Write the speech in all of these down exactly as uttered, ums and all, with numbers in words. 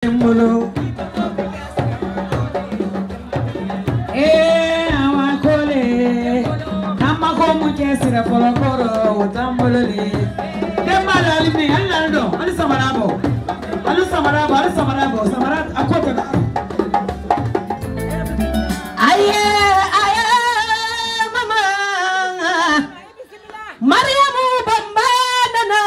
bembolo. Eh, awakole. Kama komu kesira folokoro utambolo le. Kemala alimi alando. Ali samarabo. Ali samarabo. Ali samarabo. Samarat akota na. Aye, aye, mama. Mariamu bambana.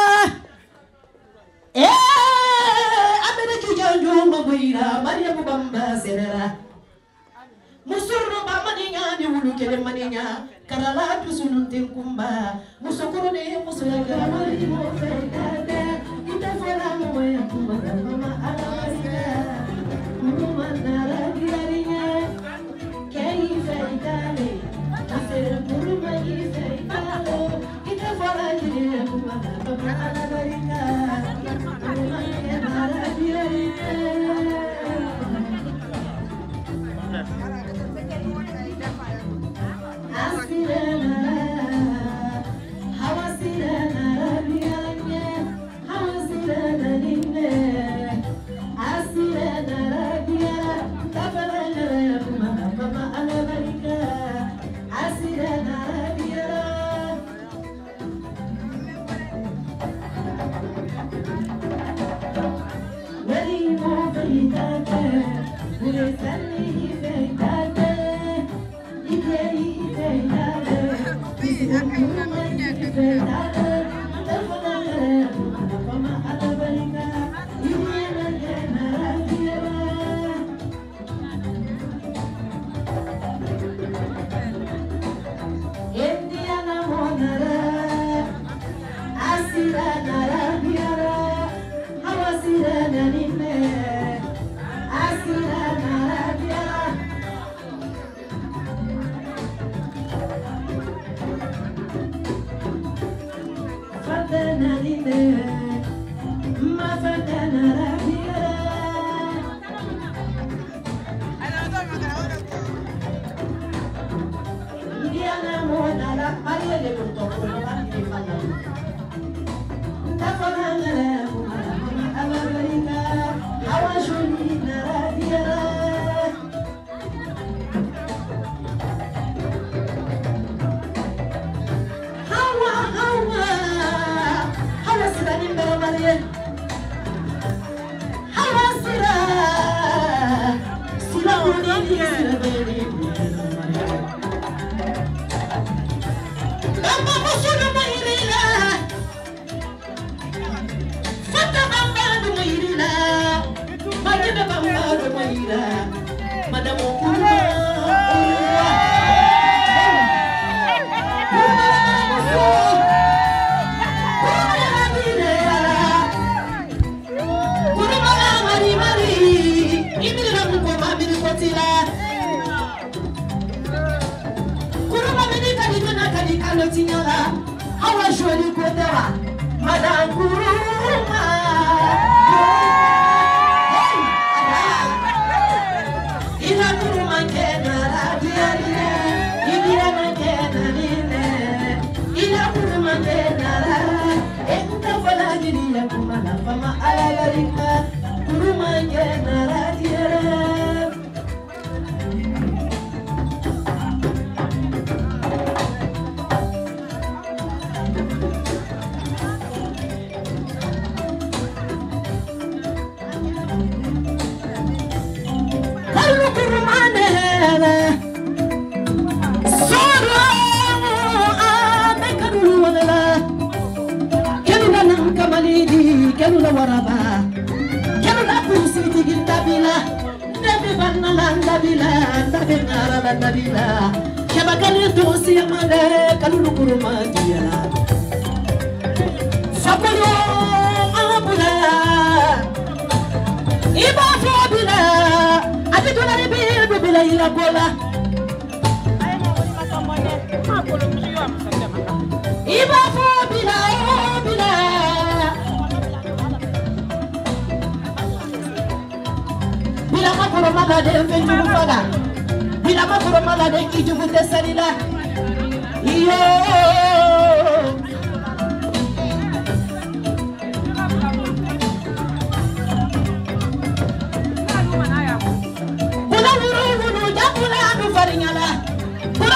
Eh, abene kijanju mabuira. Mariamu bamba serera. Musurro bamaninya ni wulu kele maninya. Karala tusunun kumba. Musokoro ne musura gamari mo fekade. Ita fala mo ya kumba mama alaria. Mama nara girarinya. Kei feitale. Kasere buruma i feitale. Ita fala girarinya kumba mama alaria. Mama nara girarinya.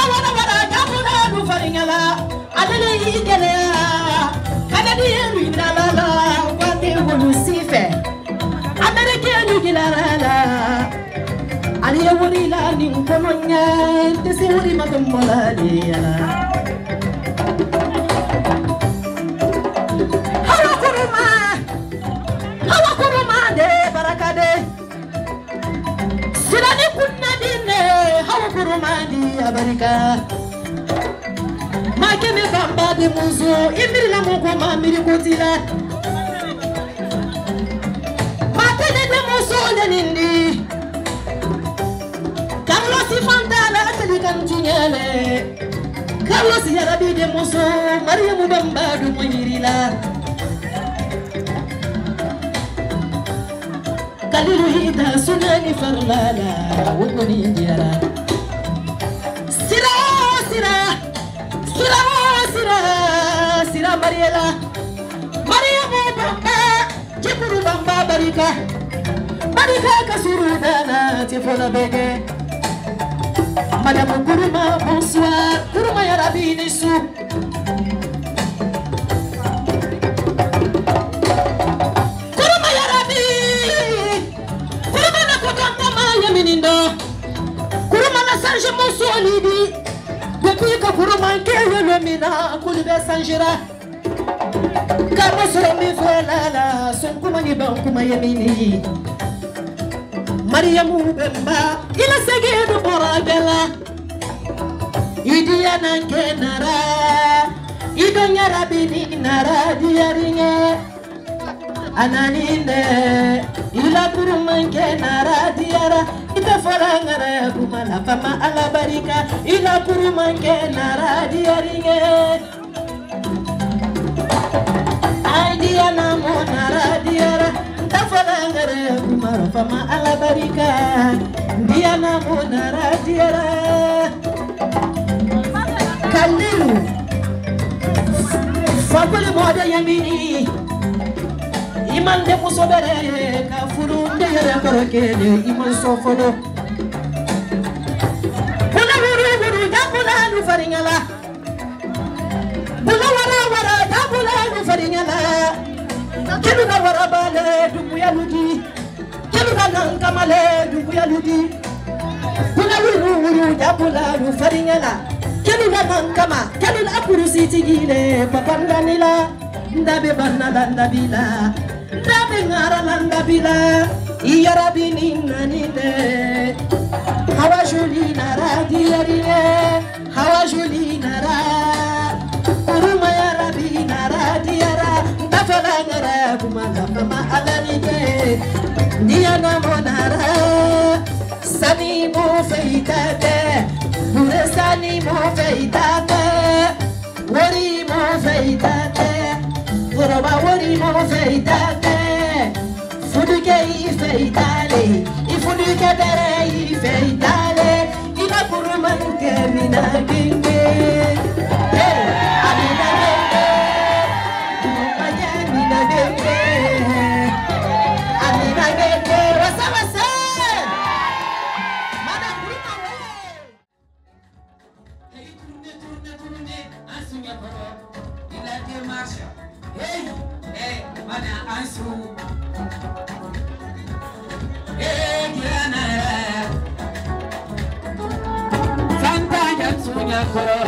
wana wara kapuna du faringala adele igele kanadi ruinala la wate wonu sife amerike nu gilarala aliye wori la ni kononya tesi wori matumbola liala hawa kuruma hawa kuruma de barakade silani kunna dinne hawa kuruma di abarika makeme bamba de muzo imiri la moko ma miri kotila matene de muzo de nindi Carlos Fantala telikan tinyele Carlos yarabi de muzo Mariamu bamba du moyirila Kalilu hida sunani farlala wogoni indiara Sira sira sira sira sira Mariela Mariamu bamba jiburu bamba barika barika kasuru dana tifola bege Madame Kuruma bonsoir Kuruma yarabi nisu Kuruma yarabi Kuruma na kokanta ma yaminindo Kuruma na sanje monsolidi Depuis que Kuruma nkeye le mina kulube sanjira Kamo soro mi frelala Sonkuma ni bankuma yamini Mariamu bemba ila segedu borabela Idia nanke nara Idonya rabini nara diaringe Ananine ila kurumanke nara diara Ita farangara kumala fama ala barika Ila kurumanke nara diaringe Aidia namo nara diara Tafarangare kumara fama ala barika Diana monara diara Kalilu Fakuli moda yamini Iman de musobere Kafuru ndere korokele Iman sofolo Bula wuru wuru Dabula nu faringala Bula wara wara Dabula nu faringala Kelu na warabale dubuya ludi Kelu na nankamale dubuya ludi Bula wuru wuru Dabula nu faringala Kelu na nankama Kelu na kurusi tigile Papanganila Ndabe banala ndabila Ndabe ngara landabila Iyarabi nina nine Hawa juli nara diyarine Hawa juli nara Kuruma yarabi nara diyara Ndafalangara kumala fama alarige Niyana monara Sani mo feitate Bure sani mo feitate Wari mo feitate Kuroba wari mo feitate Fuduke ifeitale Ifuduke dere ifeitale Ina kuruma nke mina genge Hey, amina genge Umumanya mina genge Amina genge Wasa wasa Mana kuruma we Hey, tourne, tourne, tourne Ansunya koro Ila demarche Hey, hey, mana ansu Hey, Diana Santa Yansunya koro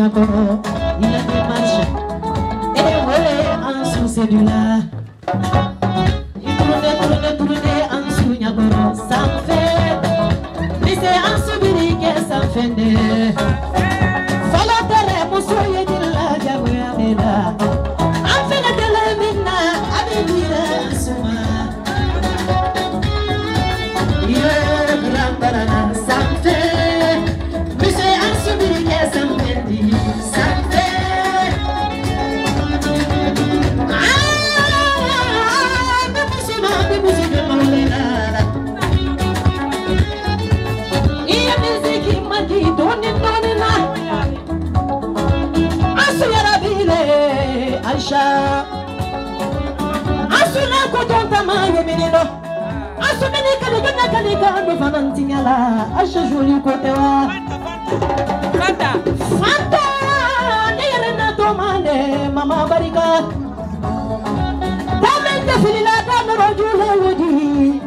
Nyakoro, il y a des marches. Et volé en sous cellulaire. Il tourne, tourne, tourne en sous Nyakoro. Ça me fait. Mais c'est en sous Biri que ça me fait. Fala tere, moussoye de la Diabouamela. En fait, de la mina, avec l'île Souma. Yeah, grand barana, ça me fait. Mais c'est en sous Biri que ça me fait. Asuna kotonta manye menino asumeni kaligana kaliga do fanantinyala asha joli kotewa fanta fanta nere na domande mama barika tamende filila da rojule wodi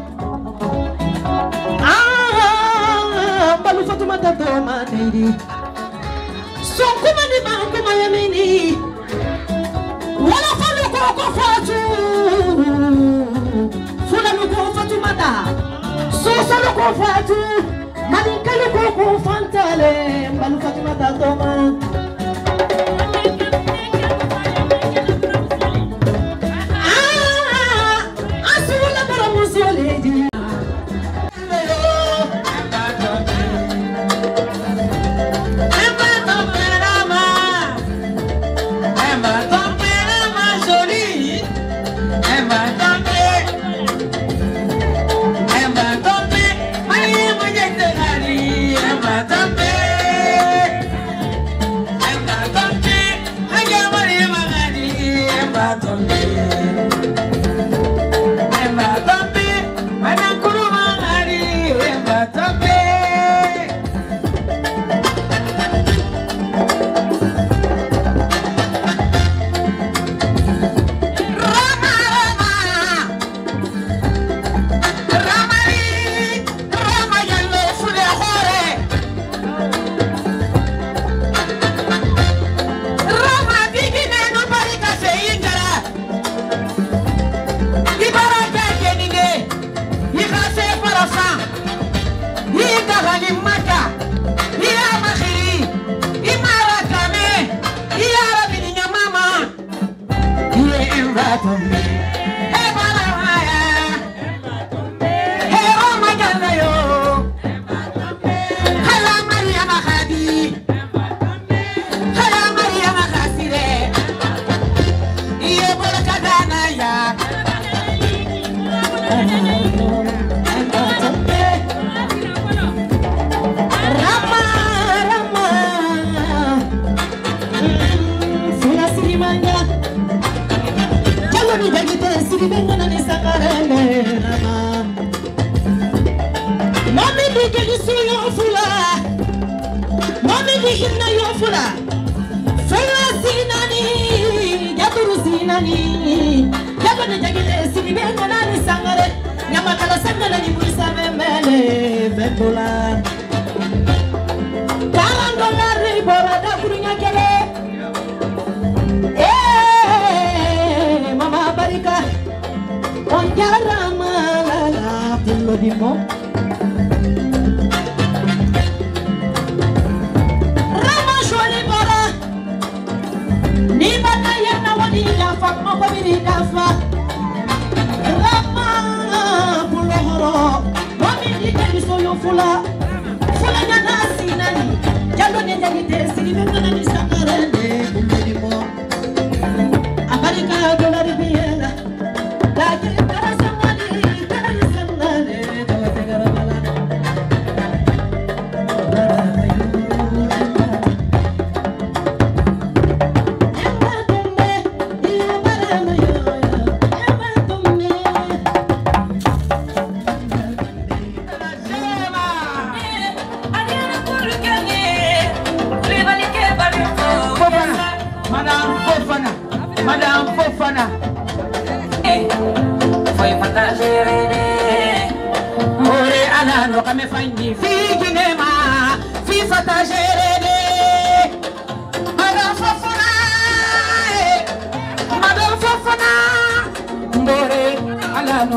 ah balu fatuma da domande sonkuma ni bankuma yemeni wala falu ko fatu fula lu ko fatu mata so so lu ko fatu mani kalu ko ko fantale balu fatu mata toma ah asula para musoledi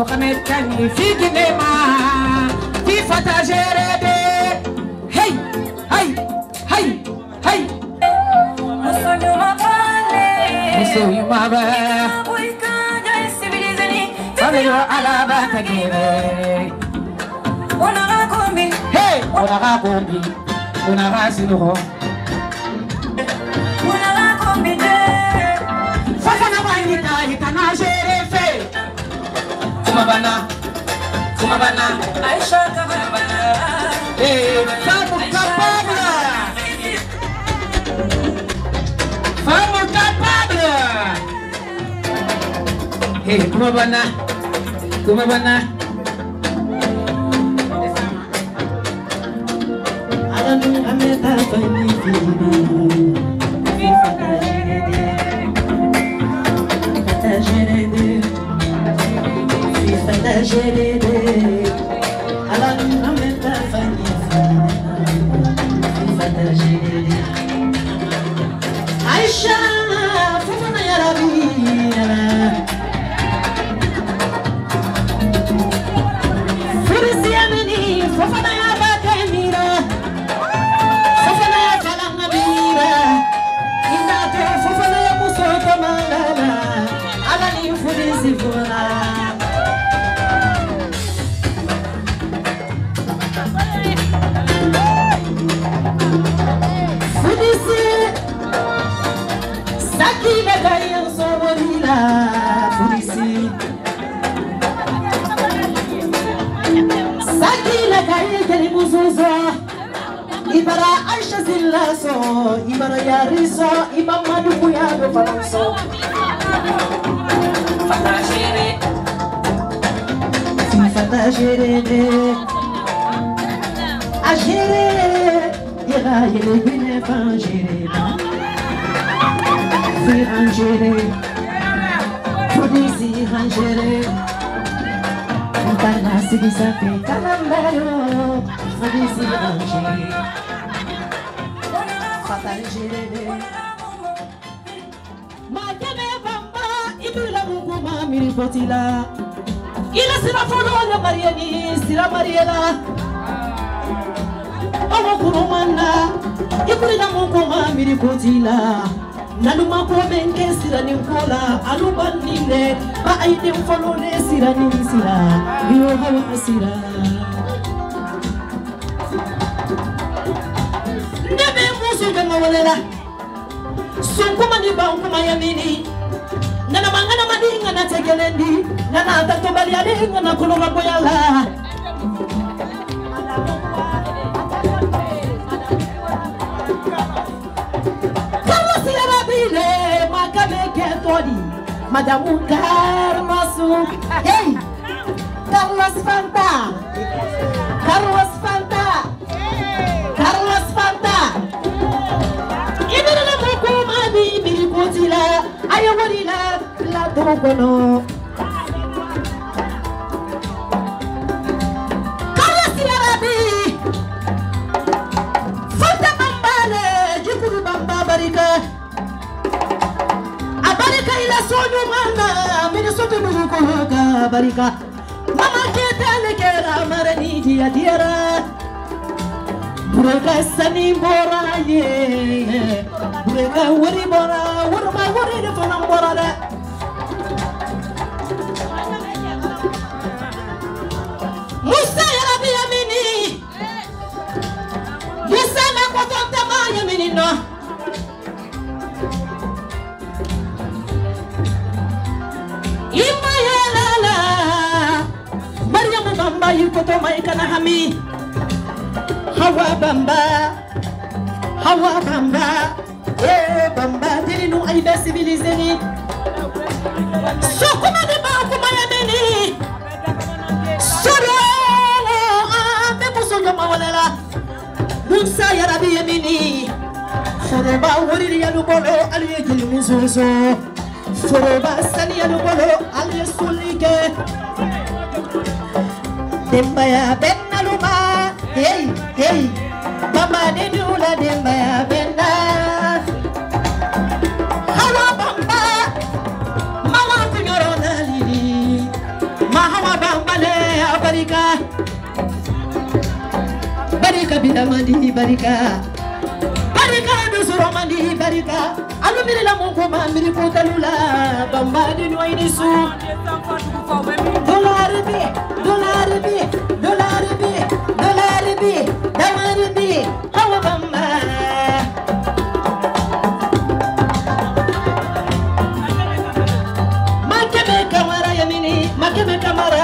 Mohamed Kani Figinema Fifata Gerede Hey Hey Hey Hey Musoyu Maba Fabio Alaba Tagere Onara Kombi Hey Onara Kombi Onara Sinuho Onara Kombi Fafana Wanyita Hitana Jerefe Kumabana Kumabana Aisha Kabana Hey Famu Kapabla Famu Kapabla Hey Kumabana Kumabana Alanu ameta fani fina Fifata jerede Fifata jerede Fifata jerede Alanu ameta fani fina Fifata jerede Aisha Fufana ya Rabbi Fofana ya Bakemira Fofana ya Falangabira Indate Fofana ya Musoko Mandala Alani Fudisi Funa Fudisi Saki Lagaya Soborila Fudisi Sakila kaya jeli muzuzo Ibara Aisha zillaso Ibara yariso Iba maduku ya befalanso Fata jere Si fata jere de A jere Yera yele bine fan jere Fi han jere Fudisi han jere Karena sebisa pekanan baru Fadisi anjir Fatal jere Makane bamba Ibila mukuma miripotila Ila sira fono ya Mariani Sira Mariela Awa kurumana Ibila mukuma miripotila Naluma komenke sira ninkola alubanile ba aide mfolone sira ninsira yo hawa sira Nebe musu kama walela Sunkuma ni ba ukuma yamini Nana mangana madinga na tegelendi Nana atatobali alinga na kulunga boyala Madame Carlos, hey, Carlos Fanta, Carlos Fanta, Carlos Fanta. Ini dalam hukum abi miripotila, ayo warila la tokono. Carlos Yarabi, Fanta bambale, jikuru bamba barika. Barika ila sonyo mana mini sote muzuko hoga barika mama keta lekera marani dia diara bureka sani bora ye bureka wuri bora wuri ma wuri de fana bora da Musa ya Rabbi yamini Musa na kwa tama yamini no Bamba yukoto maikana hami Hawa bamba Hawa bamba Eh bamba Dirinu aida civilizeni Sokuma de ba kuma yameni Soro Ame musoga mawalela Musa ya Rabbi yamini Foroba wuri ya lubolo Aliye jili mususo Foroba sani ya lubolo Aliye sulike Dembaya benna luma, hey hey, mama de dula dembaya benna. Hawa bamba, mawa kunyoro na lili, mahawa barika barika bila mandi barika barika dusuro mandi barika alu miri la mungu ma miri kutalula bamba di noini su dollar bi dollar bi dollar bi dollar bi dollar bi hawa bamba makebe kamara yamini makebe kamara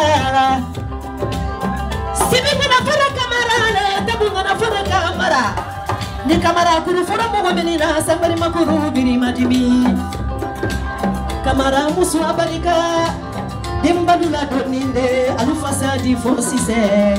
sibi ngana fara kamara le tabu ngana fara kamara ni kamara kuru fura mo beni na sambari makuru biri majimi kamara musu abarika dimbadula doninde alufasa di fosise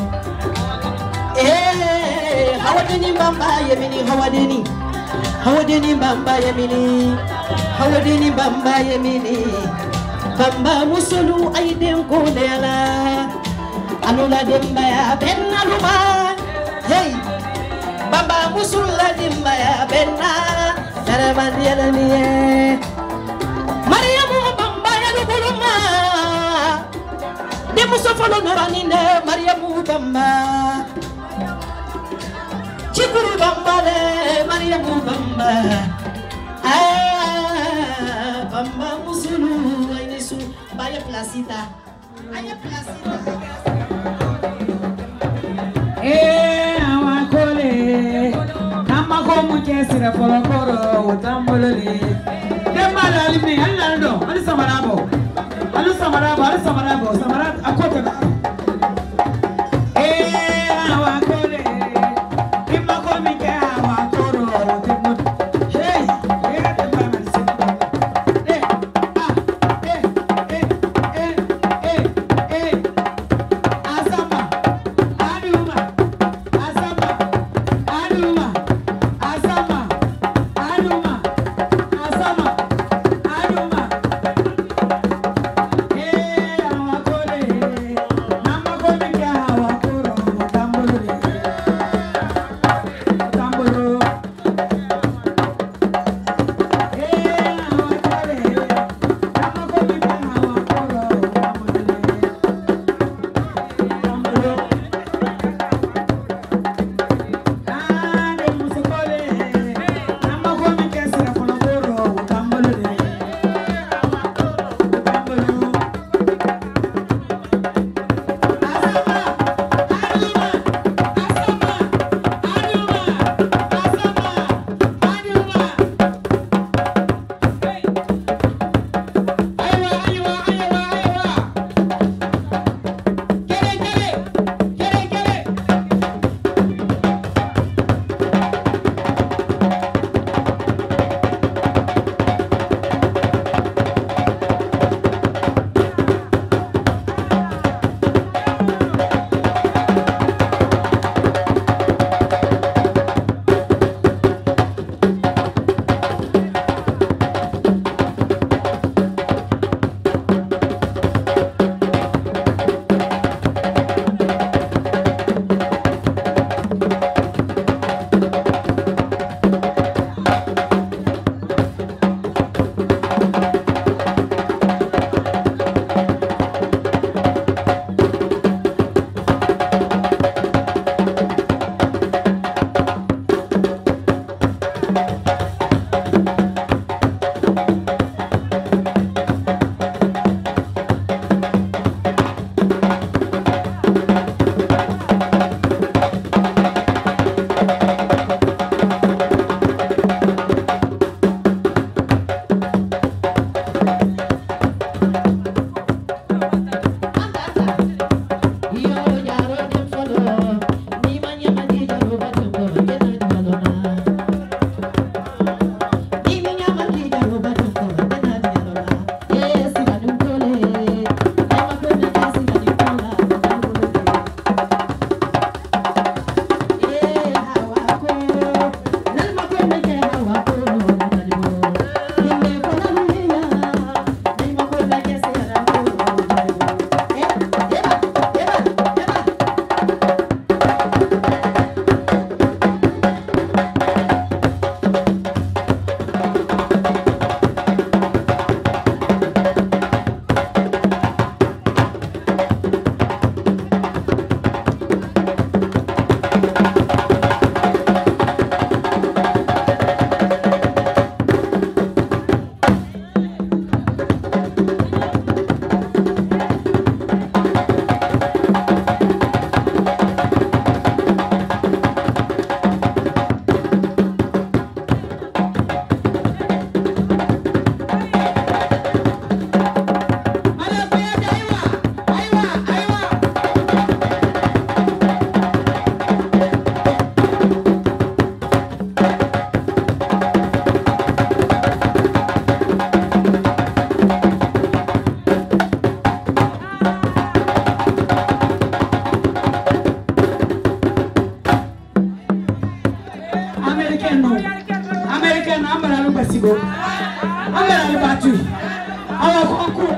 eh hawadeni bamba yemini hawadeni hawadeni bamba yemini hawadeni bamba yemini bamba musulu aiden ko dela anula demba ya benaluma hey bamba musulla demba ya benna daraman yelaniye mariamu bamba ya duluma de musofalo noraninde mariamu bamba chikuru bamba le mariamu bamba ah bamba musulu ainisu baya placita aya placita eh awakole kama komu kesira folokoro utambulole demala alimi allando ali samarabo ali samarabo ali samarabo samarat akota eh awakole kama komu ke awakoro utambul hey yeah the man eh ah eh eh eh eh eh asama aduma asama aduma asama aduma asama aduma eh awakole American no. American ambara no basigo. Ambara no batu. Awa konku.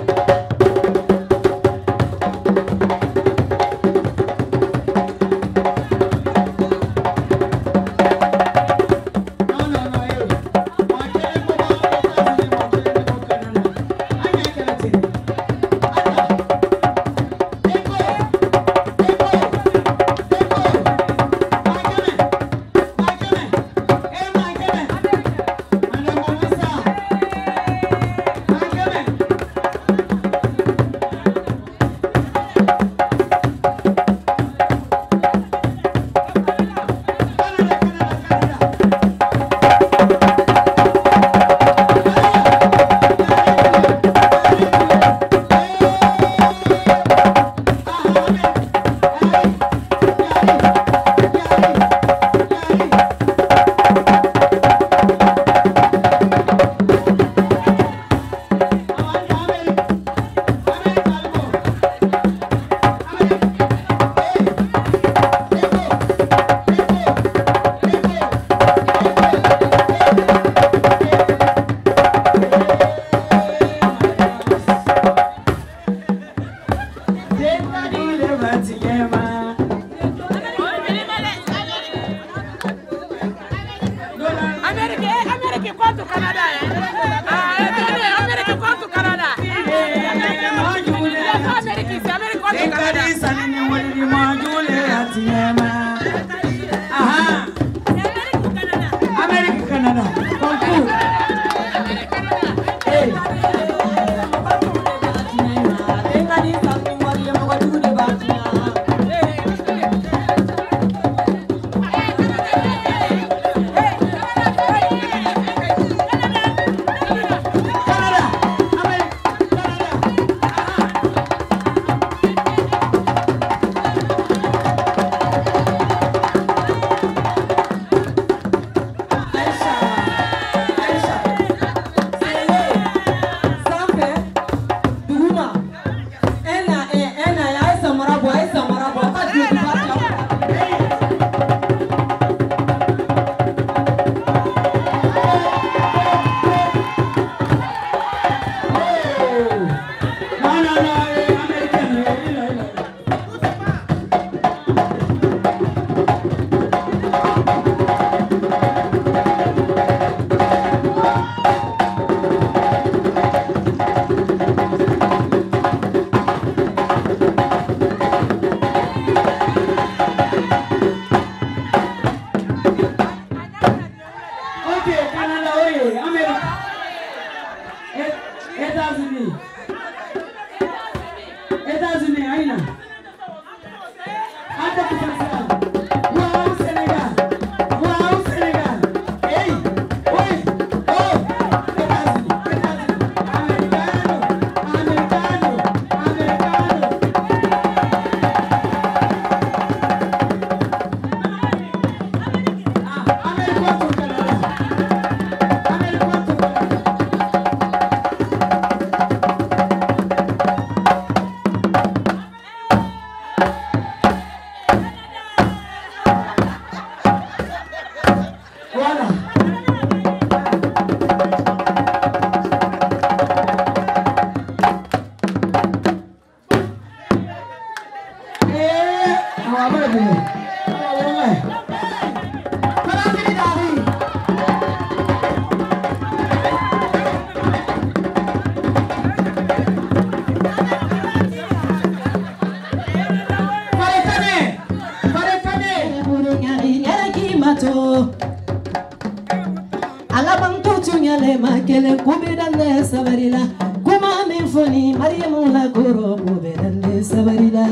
Makele kubedande sabarila kuma min foni Mariamu la goro kubedande sabarila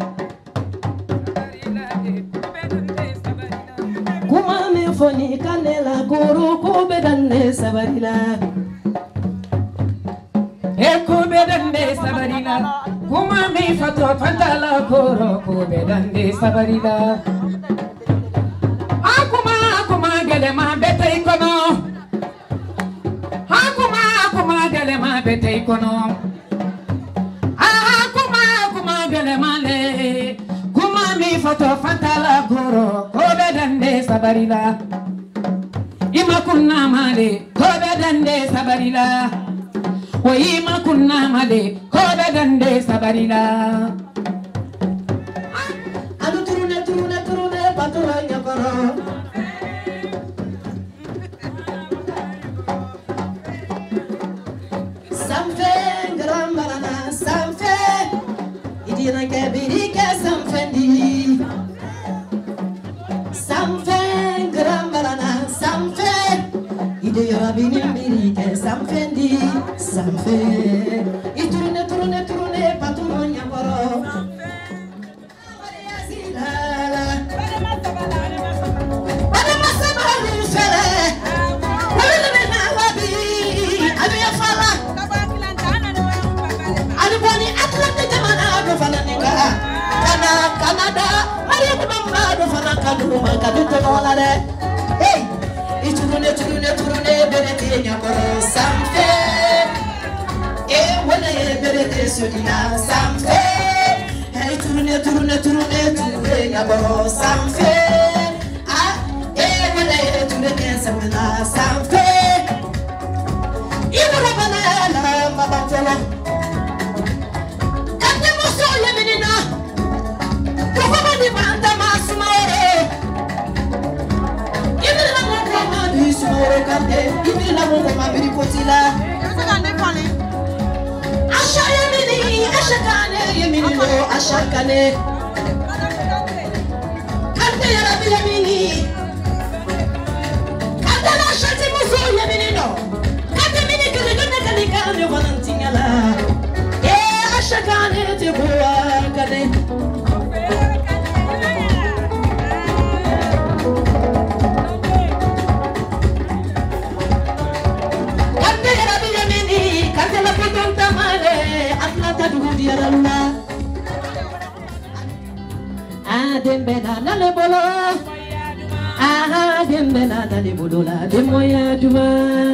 kuma min foni kanela goro kubedande sabarila e kubedande sabarila kuma min fato fantala goro kubedande sabarila akuma akuma gele ma betay kono Betay kono ah kuma kuma gele male kuma mi foto fatala goro ko bedande sabarila ima kunna male kobe dande sabarila wa ima kunna male kobe dande sabarila adu turune turune turune patura nyakoro samfe grambarana samfe idina kebiri ke samfendi samfe grambarana samfe idina bini biri ke samfendi samfe iturune turune turune patura nyakoro Canada, Maria Mama, do Fanacadu, Macadu, Nolare. Hey, it's Rune, Rune, Rune, Benetia, Samfe. Eh, when I Benete Sudina, Samfe. Hey, Rune, Rune, Rune, Rune, Samfe. Ah, eh, when I Rune, Samina, Samfe. You have a banana, Mabafela. Ibi la mo ma biri potila. Asha yemini, asha kane yemini no asha kane. Kante ya rabi yemini. Kante la shati muso yemini no. Kante mini kile kile kile kane wanantinga la. Eh asha kane te buwa kane. Ah, dembena na le bolo. Ah, dembena na le bolo la de moya duma.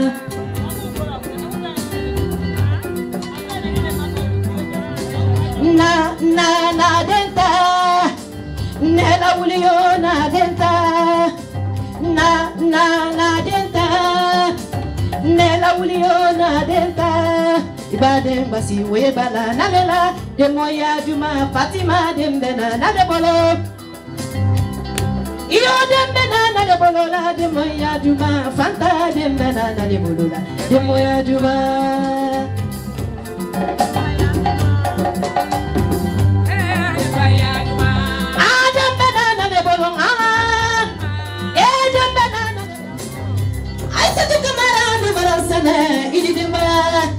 Na na na denta. Nela ulio na denta. Na na na denta. Nela ulio na denta. Ibadem basi we bala nalela de moya duma Fatima dembena na de bolo iyo dembena na de bolo la de moya duma Fanta dembena na de bolo la de moya duma ah dembena na de bolo ah eh dembena na ay sa de kamara de baransane idi dembena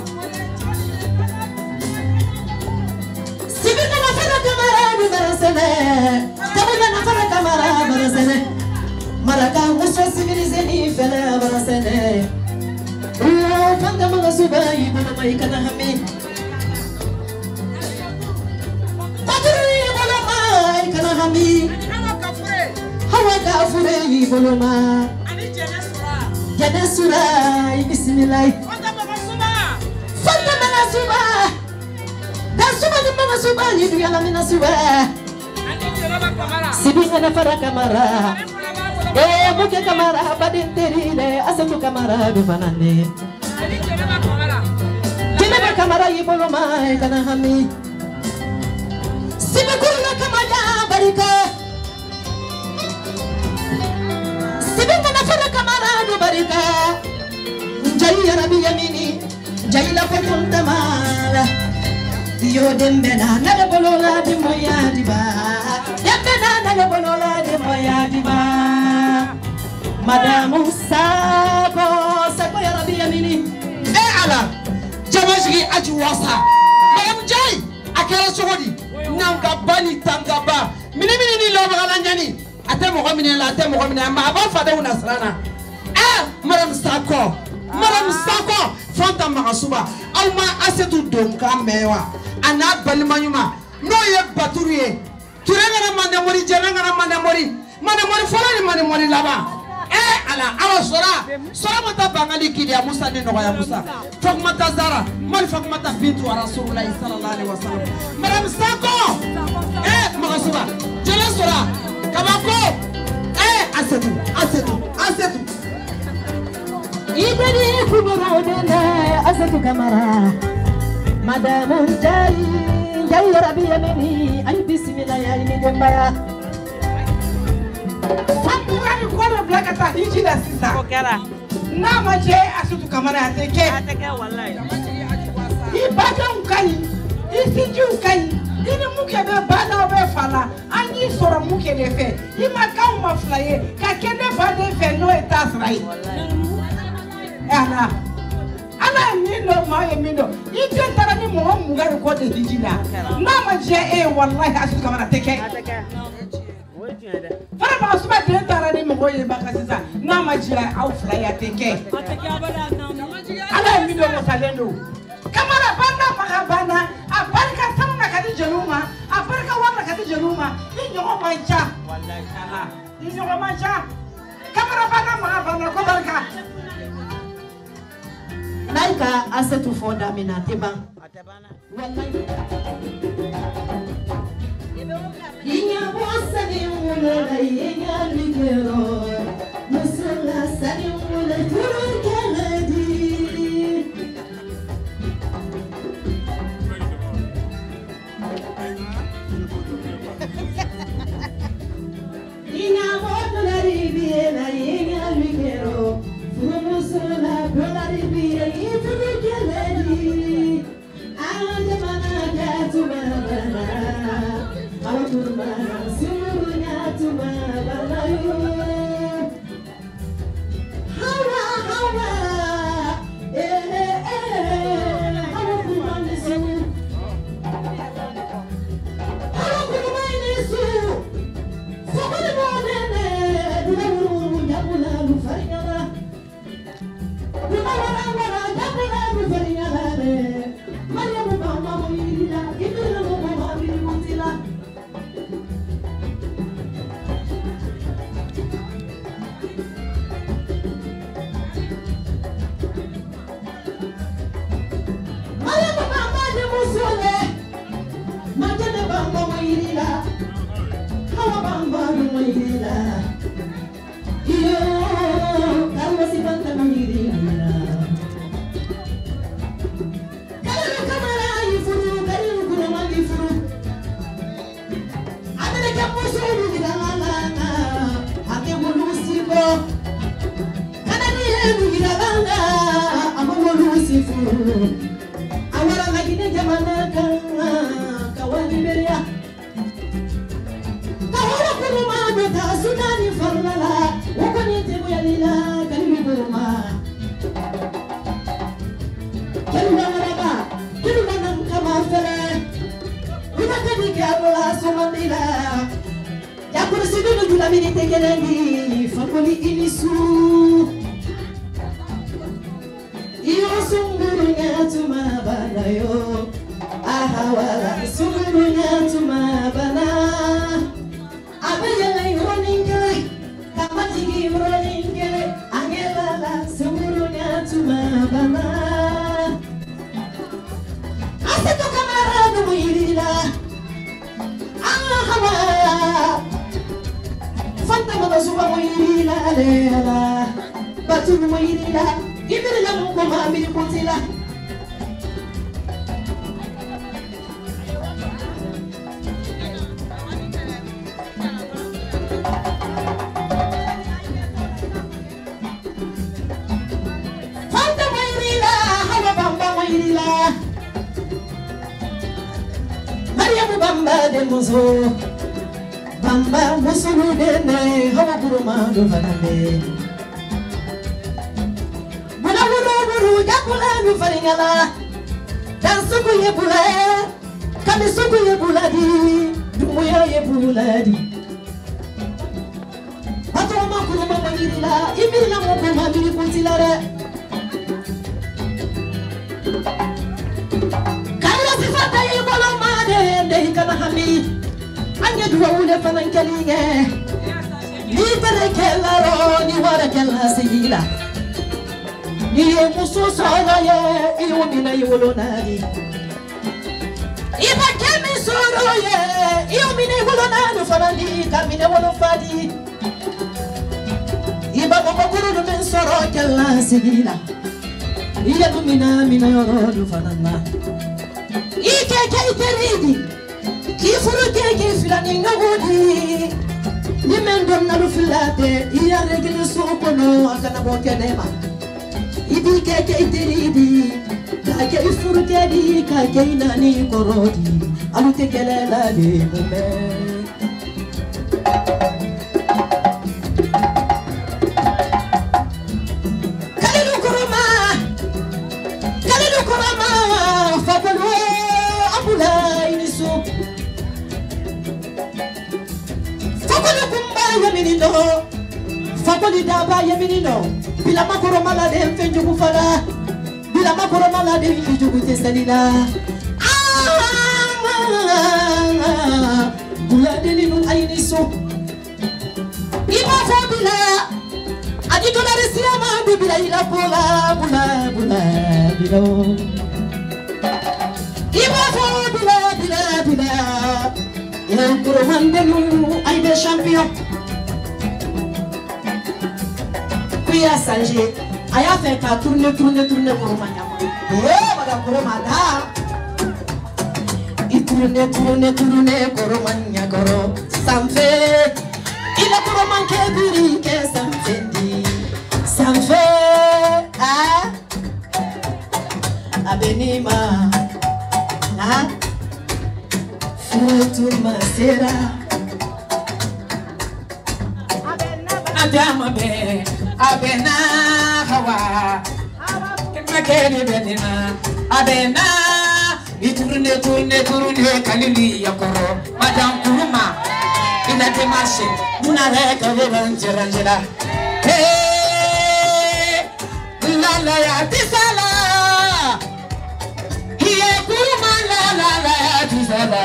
Tabana fara kamara barasene maraka muso civilisé ni fele barasene o fanga mga subai bana mai kana hami paturi bana mai kana hami hawa ka fure ni boloma ani jena sura jena sura bismillah fanga mga suba fanga mga suba dan suba ni mga suba ni du yana mina suba Sibinga na fara kamara eh muke kamara badin terile asaku kamara du fanane Jina kamara yibolo mai kana hami Sibikula kamaya barika Sibinga na fara kamara du barika Jai rabi yamini jai la fakunta mala Yo dembena na de bolola de moya diba Dembena na de bolola de moya diba Madame Sako Sako ya rabi yamini Eh ala Jamashigi aji wasa Madame Jai Akela sogodi Nanga bani tangaba Mini mini ni loba gala nyani Ate mogo mini la ate mogo mini Ma aba fade unasrana Eh Madame Sako Madame Sako Fanta magasuba Auma asetu donka mewa Ana balimanyuma no ye baturiye turengana mande mori jenengana mande mori mande mori fola ni mande mori laba eh ala ala sora sora mata bangali kidia Musa ni noya Musa fakmata zara mali fakmata bintu rasulullah sallallahu alaihi wasallam madam Sako eh magasuba jela sora kabako eh asetu asetu asetu Iberi kuburo dene asatu kamara Madame Jai Jai Rabi Yamini Ay bismillah ya ini dembaya Sambuka ni kono black ata hiji da sisa Kokera na maje asutu kamara ateke ateke wallahi Ibadan kai isiju kai ini muke be bana be fala ani soro muke de fe ima ka uma flaye ka kende bana fe no etas right ana ana mindo ma e mindo ite tara ni mo mu ga ko de dijina na maje e wallahi asutu kamara ateke ateke Fara ba su ba de tara ni mo ye ba kasisa na maje au flaye ateke ateke abada ana mindo mo salendo kamara bana makabana abarka samna kadi jeluma abarka wala kadi jeluma inyo mancha wallahi ala inyo mancha kamara bana makabana ko barka Naika asetu fonda mina tebang atebana wallahi Inya bossa ni mulai inya ligero musula sani mulai turun keladi Inya bossa ni biela inya ligero musula bolari biela turun keladi anja mana jatuma bana Awaturmana sumurunya tuma balayu Hawa hawa eh eh eh Awaturmana sumur Awaturmana sumur Sokole monene Dulawuru nyabula lufariyala Dulawara wara nyabula lufariyala Mariamu mama moyirila Ibila mama mabili mutila Awara lagi jamana kawani beria Kawala kuruma beta sunani farlala Wakoni temu yalila kalibi kuruma Keluwa maraba Keluwa namkama fere Una kadike abola somandila Yakuru sibilu jula mini tegelengi Fakoli inisu Iyo sunggurunya cuma bana yo Ahawala sunggurunya cuma bana Apa yang roningke Kama tigi roningke Angelala sunggurunya cuma bana Asetu kamara numuirila Ahawala Fanta mana suba muirila alela Batu muirila Ibere la mungu maamiri kutila Fanta mairila hawa bamba mairila Mariamu bamba de muzo Bamba musulu dene hawa kuruma do vanade Jakula mi faringala dan suku ye bula kami suku ye buladi dumuya ye buladi Pato ma kuruma manirila ibirila mo ko ma biri kuntilare Kala sifata ye bolo ma de de kana hami anya duwa wule fanan kalinge ni tere kelaro ni wara kella sigila Iye muso sana ye iwo mina iwo nani Iba kemi soro ye iwo mina iwo nani fanani kamine wolo fadi Iba mama kuru men soro kella sigila iya mina mina yoro du fanana ike ke iteridi ki furu ke ke filani ngodi ni men don na lu filate iya regile so kono akana bo kenema ibi ke ke iteridi ka ke furu ke di ka ke nani korodi alu te kelela de mumbe Fakoli daba yeminino bila makoro malade mfenjugu fala bila makoro malade mfenjugu tesalila bula delinu ayiniso ima fobila aditola resiyama bibila ila bola bula bula bilo ima fobila bila bila ya kuro mandenu aybe champion a Sanger, a fait qu'à tourner, tourner, tourner pour Maniama. Eh, madame Koromada. Il tourne, tourne, tourne pour Maniagoro. Ça me fait. Il a pour manquer de que ça me fait dire. Ça me fait. Ah. Abenima. Ah. Foutouma sera. Adama be. Abena hawa kemakeni benina abena iturune turune turune kalili yakoro madam kuruma ina demarche muna reka veranjera hey la la ya tisala hiye kuruma la la la ya tisala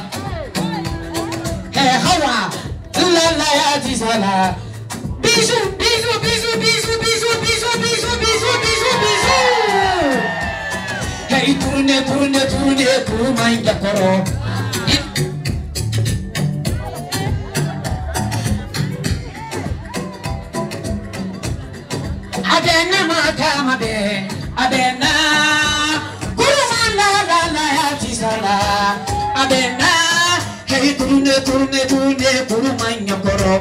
hey hawa la la ya tisala bisous bisous bisous bisous bisous bisous bisous bisous bisous bisous hey tourne tourne tourne pour mainga koro abena makama be abena kuruma la la la ya tisala abena hey tourne tourne tourne pour mainga koro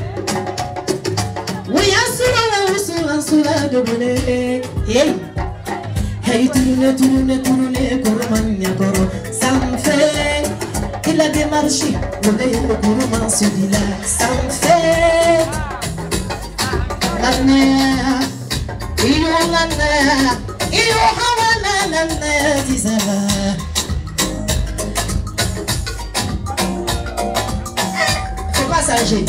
we are so sura de bone hey hey tourne tourne tourne koromanya koro ça me fait il a démarché le koroman se dit là ça me fait la nea il y la nea il y hawa la nea disala faut pas s'ager.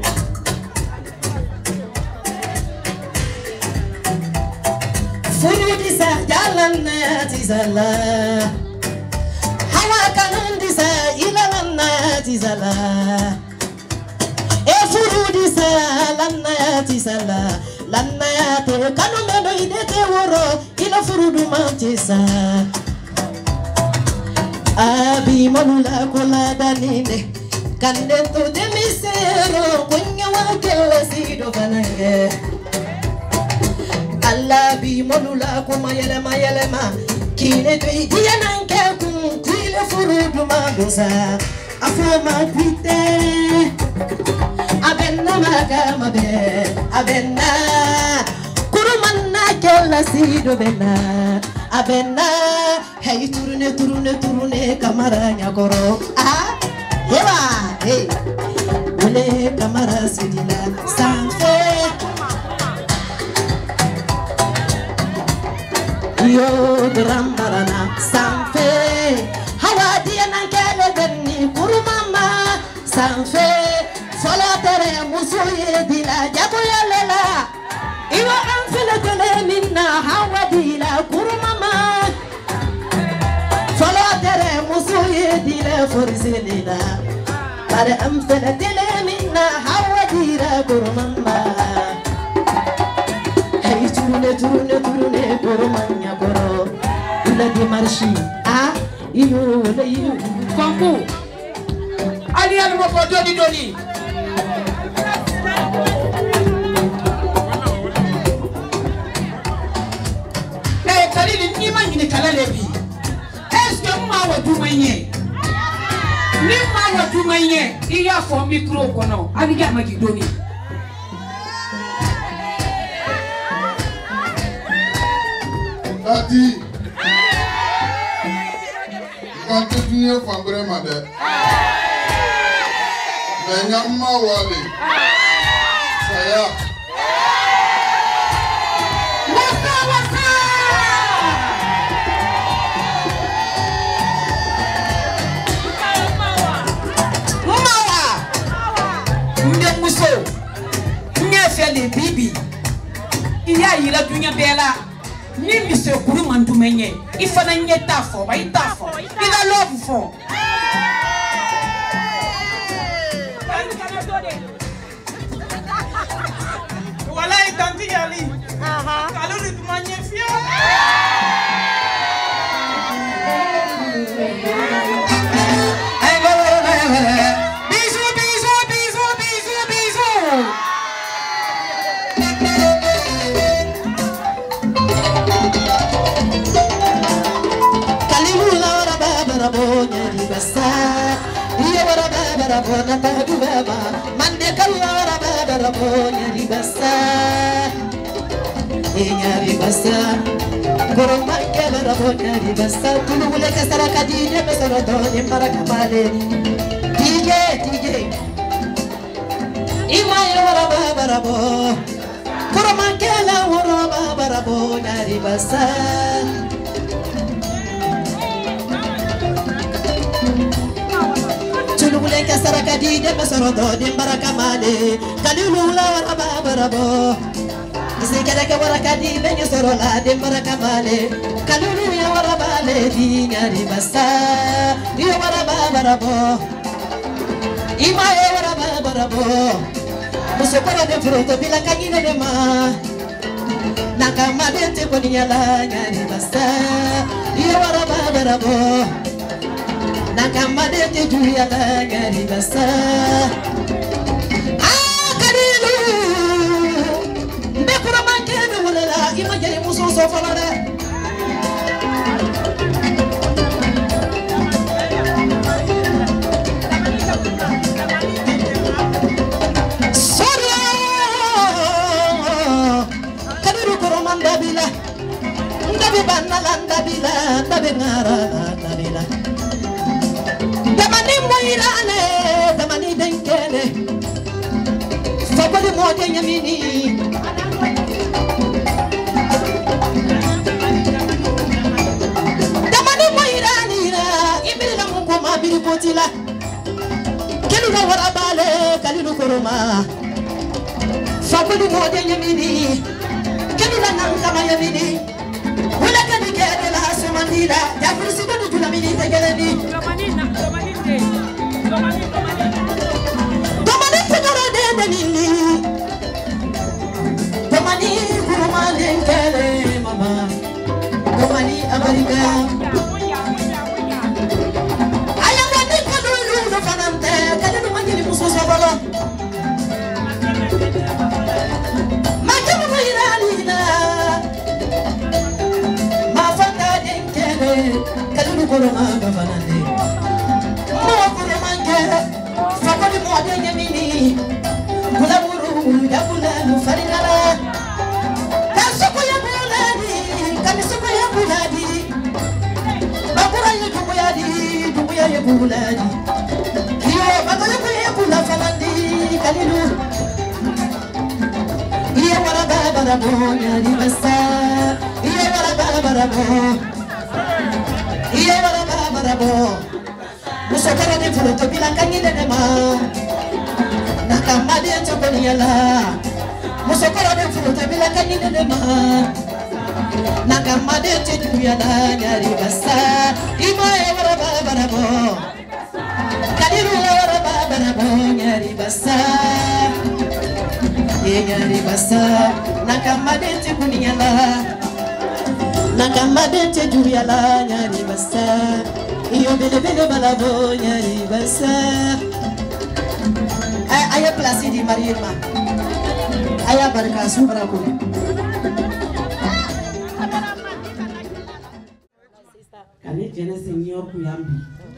Furu disa jalan na tizala hawa kanun disa ilalan na tizala e furu disa lan na tizala lan na te kanun mendo idete woro ila furu du mantisa abi manula kola danine kande to demisero kunya wa kele sido kanange Allah bi monula kuma yele ma yele ma kine to idiya nanke kun kuile furudu magosa afama kwite abenna magama be abenna kurumanna kella sido benna abenna hey turune turune turune kamara nyakoro ah hewa hey ole kamara sidila sanfe yo drambarana sanfe hawa dia nankele benni kurumama sanfe fola tere musuye dila jabuya lela iwa anfile tele minna hawa dila kurumama fola tere musuye dila forzelila pare anfile tele minna hawa dila kurumama hey turune turune turune kurumanya koro ila di marshi ah iyo le iyo konku ali ali mo ko doni doni dumanye ni ma wa dumanye iya fo micro kono abiga magidoni Daddy, quand tu viens faire madame, mais n'y a pas wale, ça y a. Wasa wasa. Mawa. Mde muso. Nyefe le bibi. Iya yira dunya bela. Ni monsieur Kuru mandumenye ifana nyeta fo ba ita fo ila love fo wala itanti yali aha kalulu tumanye fio ay go bisu bisu bisu bisu bisu Rabonya basa iya baraba rabona tadu baba mande kalwa rababa rabonya basa iya basa goro makela rabonya basa tulu wala kasara kadine besara doni baraka male dj dj ima iya baraba rabo goro makela rababa rabonya basa Tulule kasara kadide besorodo di baraka male kalulu la waraba barabo isikere ke waraka di benyo sorola di baraka male kalulu ya waraba le di nyari basa di waraba barabo ima e waraba barabo musokora de fruto bila kanyine de ma nakama de te konyala nyari basa di waraba barabo Nakama de te juya la gari basa ah kadilu bekura mankene wala la imajere muso so falare soria kadilu koromanda bila ndabe banala ndabila ndabe ngara ndabila Damani moirane, damani denkele, fakoli mode nyamini. Damani moirane ira, imiri la mungu mabiri potila. Kelu na warabale, kalilu koroma. Fakoli mode nyamini, kelu na nangama nyamini. Wala kadi kede la sumandira, ya kursi kodu julamini tegeleni. Domani tegara de denini Domani kurumane kele mama Domani Amerika Ayamani kadulu no fanante kadulu manjini mususo bolo Majamu irani na Mafata de kele kadulu kurumane fanante Fakoli mwade nyamini Kula muru ya kula nufarinala Kasuko ya buladi Kamisuko ya buladi Bakura ya jumu ya di Jumu ya ya buladi Iyo bako ya kula ya kula falandi Kalilu Iyo waraba barabo Nyari basa Iyo waraba barabo Iyo waraba barabo Musokara de fruto bila kanyine de ma Nakama de chokoni yala Musokara de fruto bila kanyine de ma Nakama de cheju yala nyari basa Ima e waraba barabo Kadiru waraba barabo nyari basa Ye nyari basa Nakama de chokoni yala Nakama de cheju yala nyari basa Iyo bele bele balabo nyari basa ay aya place di mariema aya barka subra ko kane jene senior ku yambi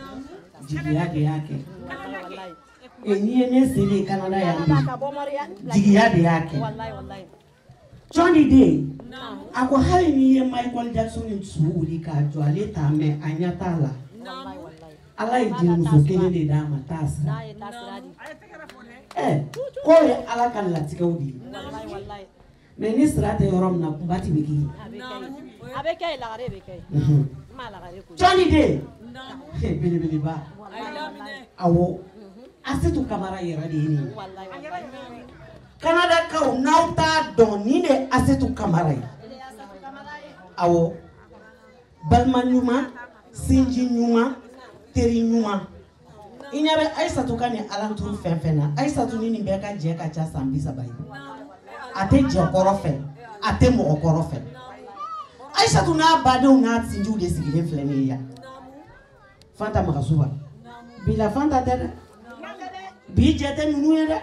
jigiya de y'a kɛ e n'i ye ne seli Canada yan bi jigiya de y'a kɛ Johnny de a ko hali n'i ye Michael Jackson ni su wuli k'a jɔ ale t'a mɛn a ɲɛ t'a la Ala ye jelimuso kelen de d'a ma t'a sira ɛ k'o ye Ala ka latigɛw de ye mais ni sira tɛ yɔrɔ min na kunba ti bɛ kɛ yen a bɛ kɛ lagare bɛ kɛ ma lagare ko Johnny de belebeleba awɔ Asetu Kamara yɛrɛ de ye nin ye Canada kaw n'aw t'a dɔn nin de Asetu Kamara ye awɔ balima ɲuman sinji ɲuman teri ɲuman i ɲɛ bɛ Aisatu ka nin alanturu fɛn fɛn na Aisatu ni nin bɛɛ ka jɛ ka ca san bi saba ye a tɛ jɛ kɔrɔ fɛ a tɛ mɔgɔ kɔrɔ fɛ Aisatu n'a badenw n'a sinjiw de sigilen filɛ nin ye yan Fanta Magasuba bila Fanta tɛ dɛ bi jɛ tɛ ninnu ye dɛ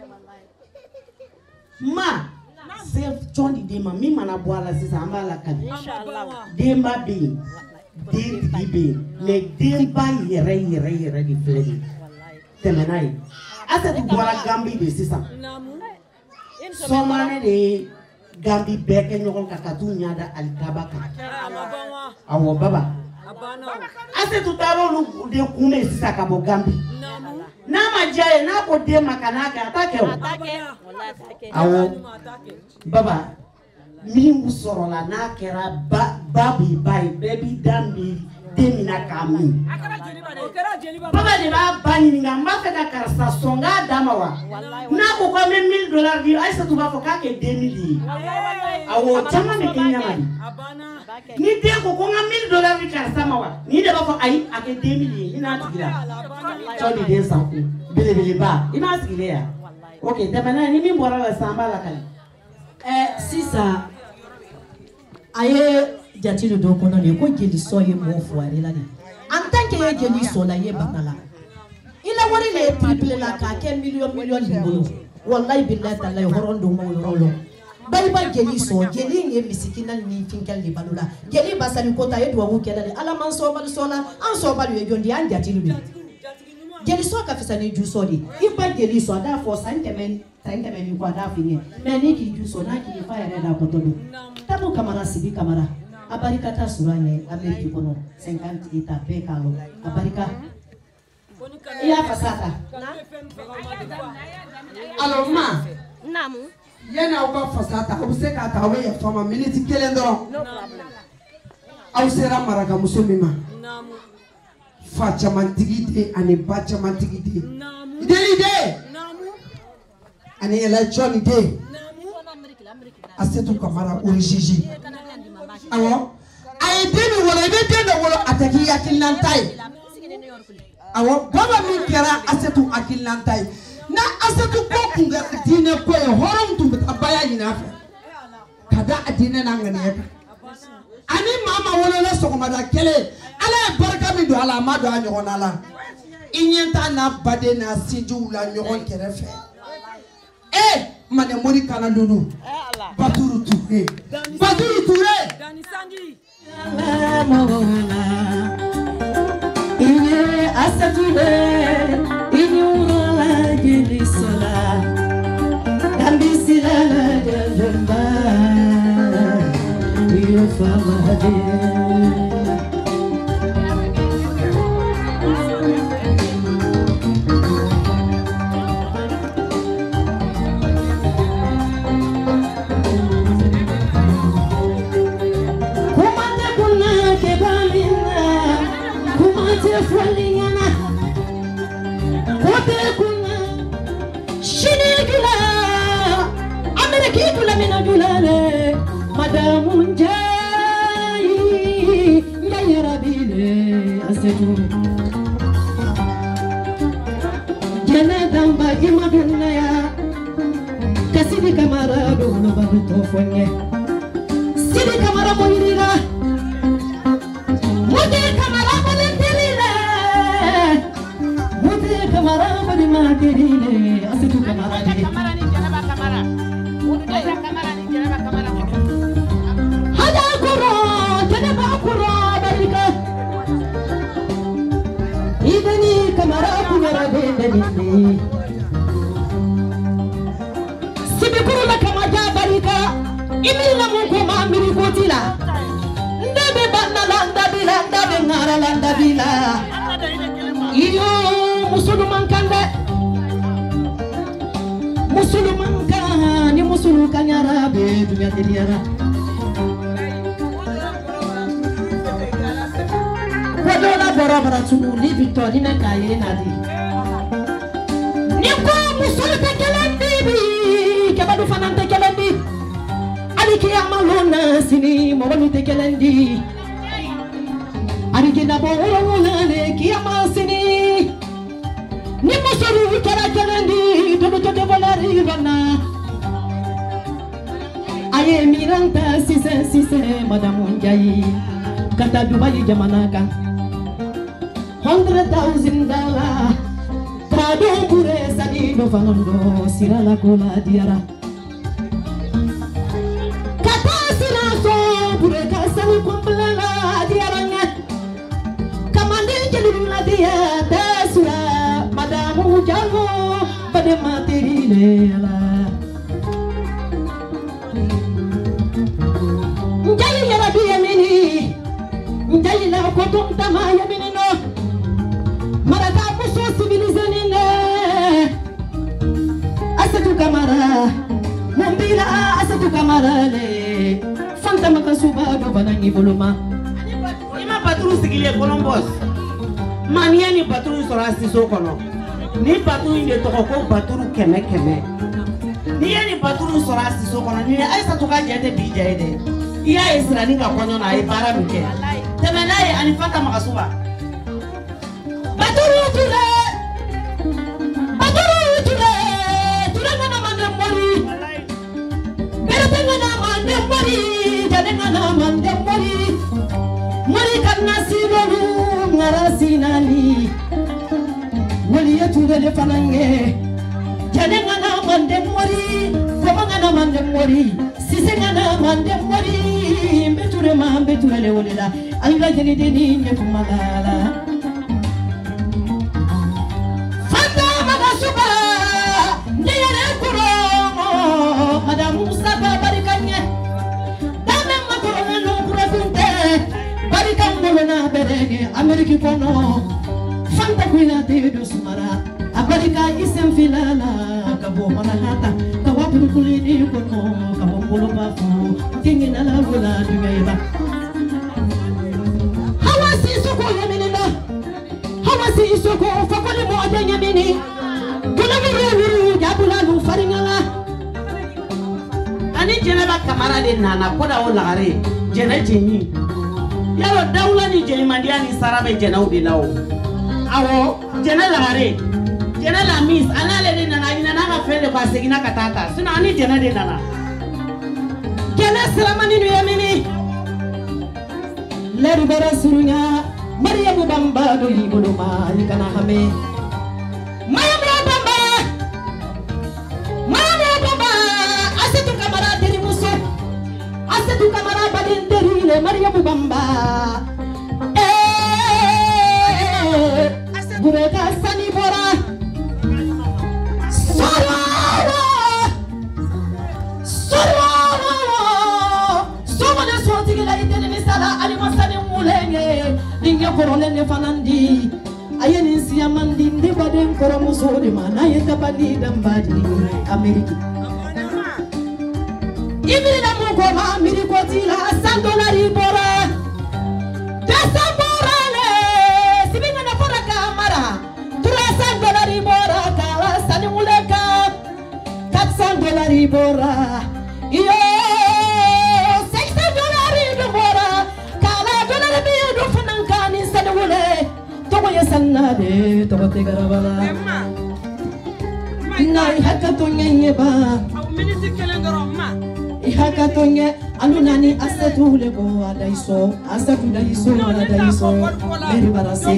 ma se Johnny de ma min mana bɔ a la sisan an b'a lakali denba bɛ yen dentigi bɛ yen mais denba yɛrɛ yɛrɛ yɛrɛ de filɛ nin ye tɛmɛna ye Asetu bɔra Gambi de sisan Sɔmane de ye Gambi bɛɛ kɛ ɲɔgɔn kan ka t'u ɲada alikaba kan awɔ baba Asetu taara olu de kunbɛn sisan ka bɔ Gambi n'a ma diya ye n'a ko den ma ka n'a kɛ a t'a kɛ o awɔ baba min sɔrɔla n'a kɛra ba ba b'i ba ye bɛɛ b'i da miiri den min na k'a min baba de b'a ba ɲininka n b'a fɛ ka karisa sɔn k'a d'a ma wa n'a ko k'an bɛ mille dollars di Aisatu b'a fɔ k'a kɛ deux mille ye awɔ caman bɛ kɛ ɲama de ni den ko ko n ka mille dollars di karisa ma wa ni de b'a fɔ ayi a kɛ deux mille ye i n'a tigi la Johnny den san kun belebeleba i n'a sigilen yan ok tɛmɛna ni min bɔra la sisan an b'a lakali ɛ sisan a ye jati dɔ kɔnɔ de ko jelisɔn ye mɔgɔ fɔ ale la de en tant que ye jeli sɔn la i ye bana la i la wari de ye triple la k'a kɛ miliyɔn miliyɔn b'i bolo walayi bilayi talayi hɔrɔn don ma o yɔrɔ la bayiba jeli sɔn jeli in ye misikina ni finkɛli de balo la jeli basali kota a ye dubabu kɛlɛ de ala man sɔnbali sɔn la an sɔnbali ye jɔn de y'an jatigi de jeli sɔn ka fisa ni ju sɔn de i ba jeli sɔn a d'a fɔ san kɛmɛ san kɛmɛ ni kɔ a d'a f'i ɲɛ mais n'i k'i ju sɔn n'a k'i fa yɛrɛ d'a kɔtɔ don Tabu Kamara Sibi Kamara a barika t'a sɔrɔ an ye Amérique kɔnɔ cinquante états bɛɛ k'a lɔ a barika i y'a fasa ta alors ma naamu yanni aw ka fasa ta aw bɛ se k'a ta aw bɛ yafa ma miniti kelen dɔrɔn aw sera marakamuso min ma fa camantigi den ani ba camantigi den deli den ani yɛlɛ Johnny den Asetu Kamara origine awɔ a ye den min wolo i bɛ den dɔ wolo a tɛ k'i hakilinanta ye awɔ baba min kɛra Asetu hakilinanta ye na Asetu ko kun kɛra diinɛ ko ye hɔrɔn tun bɛ taa baya ɲini a fɛ ka da a diinɛ n'a ŋaniya kan ani maa ma wolola sɔgɔmada kelen ala ye barika min don a la a ma don a ɲɔgɔnna la i ɲɛ t'a n'a baden n'a sinjiw la ɲɔgɔn kɛrɛfɛ eh Mane Mori Kana Lulu Baturu Touré Baturu Touré Iye Asetu de Inyura Jeli Sola Gambi la Jemba Iyo Famade Madame Njai Njai Bile Asetu Jana damba jima dunaya Kasidi Kamara dono babu tofonye Sidi Kamara moirira Mudi Kamara molenterile Mudi Kamara molimaterile Asetu Kamara Kamara ni janaba Kamara Mudi Kamara ni janaba Kamara Hada kuro janaba kuro barika Ibani Imila muko ma miri kotila. Ndabe banala ndabila ndabe ngarala ndabila. Iyo musulman kande. Musulman kan ni musul kanyara be dunya teliara. Wadola bora bara tunu li Victor ni kaye nadi. Ni ko musul tekelendi bi kebadu fanante kelendi. Ali kiyama lona sini mo balu tekelendi. Ali kina bo wona le kiyama sini. Ni musul kala kelendi dodo to devolari rona. Aye miranta sise sise madame Njayi kata Dubai jamanaka. Hundred thousand dollar Trado pure sadi do fanondo sirala kola diara. Kata sira so pure kasani kumplala diara nga. Kamande jeli la dia dasura madamu jago pada materi lela. Njayi yara biya mini Njayi la kotum tama ya mini no. Marata muso civilisé ne Asatu Kamara Mumbila Asatu Kamara le Fanta makasuba do banangi boloma. Ima patru sigile Columbus. Mania ni patru sorasti so kono. Ni patru inde to ko patru keme keme. Ni yani patru sorasti so kono ni Asatu ka jete bijede. Iya Israeli ka kono na ibara mike. Temenaye ani Fanta makasuba. Baturu tule Baturu tule Tule ngana mande mori Berete ngana mande mori Jade ngana mande mori Mori kana sinolu ngara sinali Wali ya tule le fanange Jade ngana mande mori Koma ngana mande mori Sise ngana mande mori Mbeture ma mbeture le wolela Ayula jeni deni nye kumalala Madam Musa barikanya dame makoro no kurasinte barikanga na berege Ameriki kono Fanta kuina dedo sumara abarika isem filala kabo manahata kawapu kulini kono kabo bolo bafu kingina la wala dugaiba hawasi soko yaminina hawasi soko fakole mo adanya mini kuna wiru jabula lu faringala. Ani jeneba kamara de nana koda o lagare jena jeni yaro dawla ni jeni mandia ni sarabe jena ubi lawo awo jena lagare jena la miss anale de nana ina na fele kwa segina katata sina ani jena de nana jena salamani no yamini leru bara surunya Mariamu bamba do ibolo ma ikana hame Mariamu bamba Mariamu bamba Asatu Kamara deri muso Asatu Kamara badin deri le Mariamu bamba eh Gureka sani bora Sororo Sororo Soma de swati gila itene misala ali masane mulenge Dinga korole ne fanandi Ayeni siyamandi ndi baden koro muso de mana yetabani dambadi Ameriki Ibiri na muko ma miri kotila sandolari bora Dasa bora le Sibinga na fora kamara Tura sandolari bora Kala sani muleka Kat sandolari bora Iyo Sexta dolari bora Kala dolari biyo do fanankani sani mule Togo ya sanade Togo tegarabala Nai haka tonye nyeba Au minisi kelengaro ma Ihakatonye alunani asatu lego adaiso asatu daiso adaiso meri barase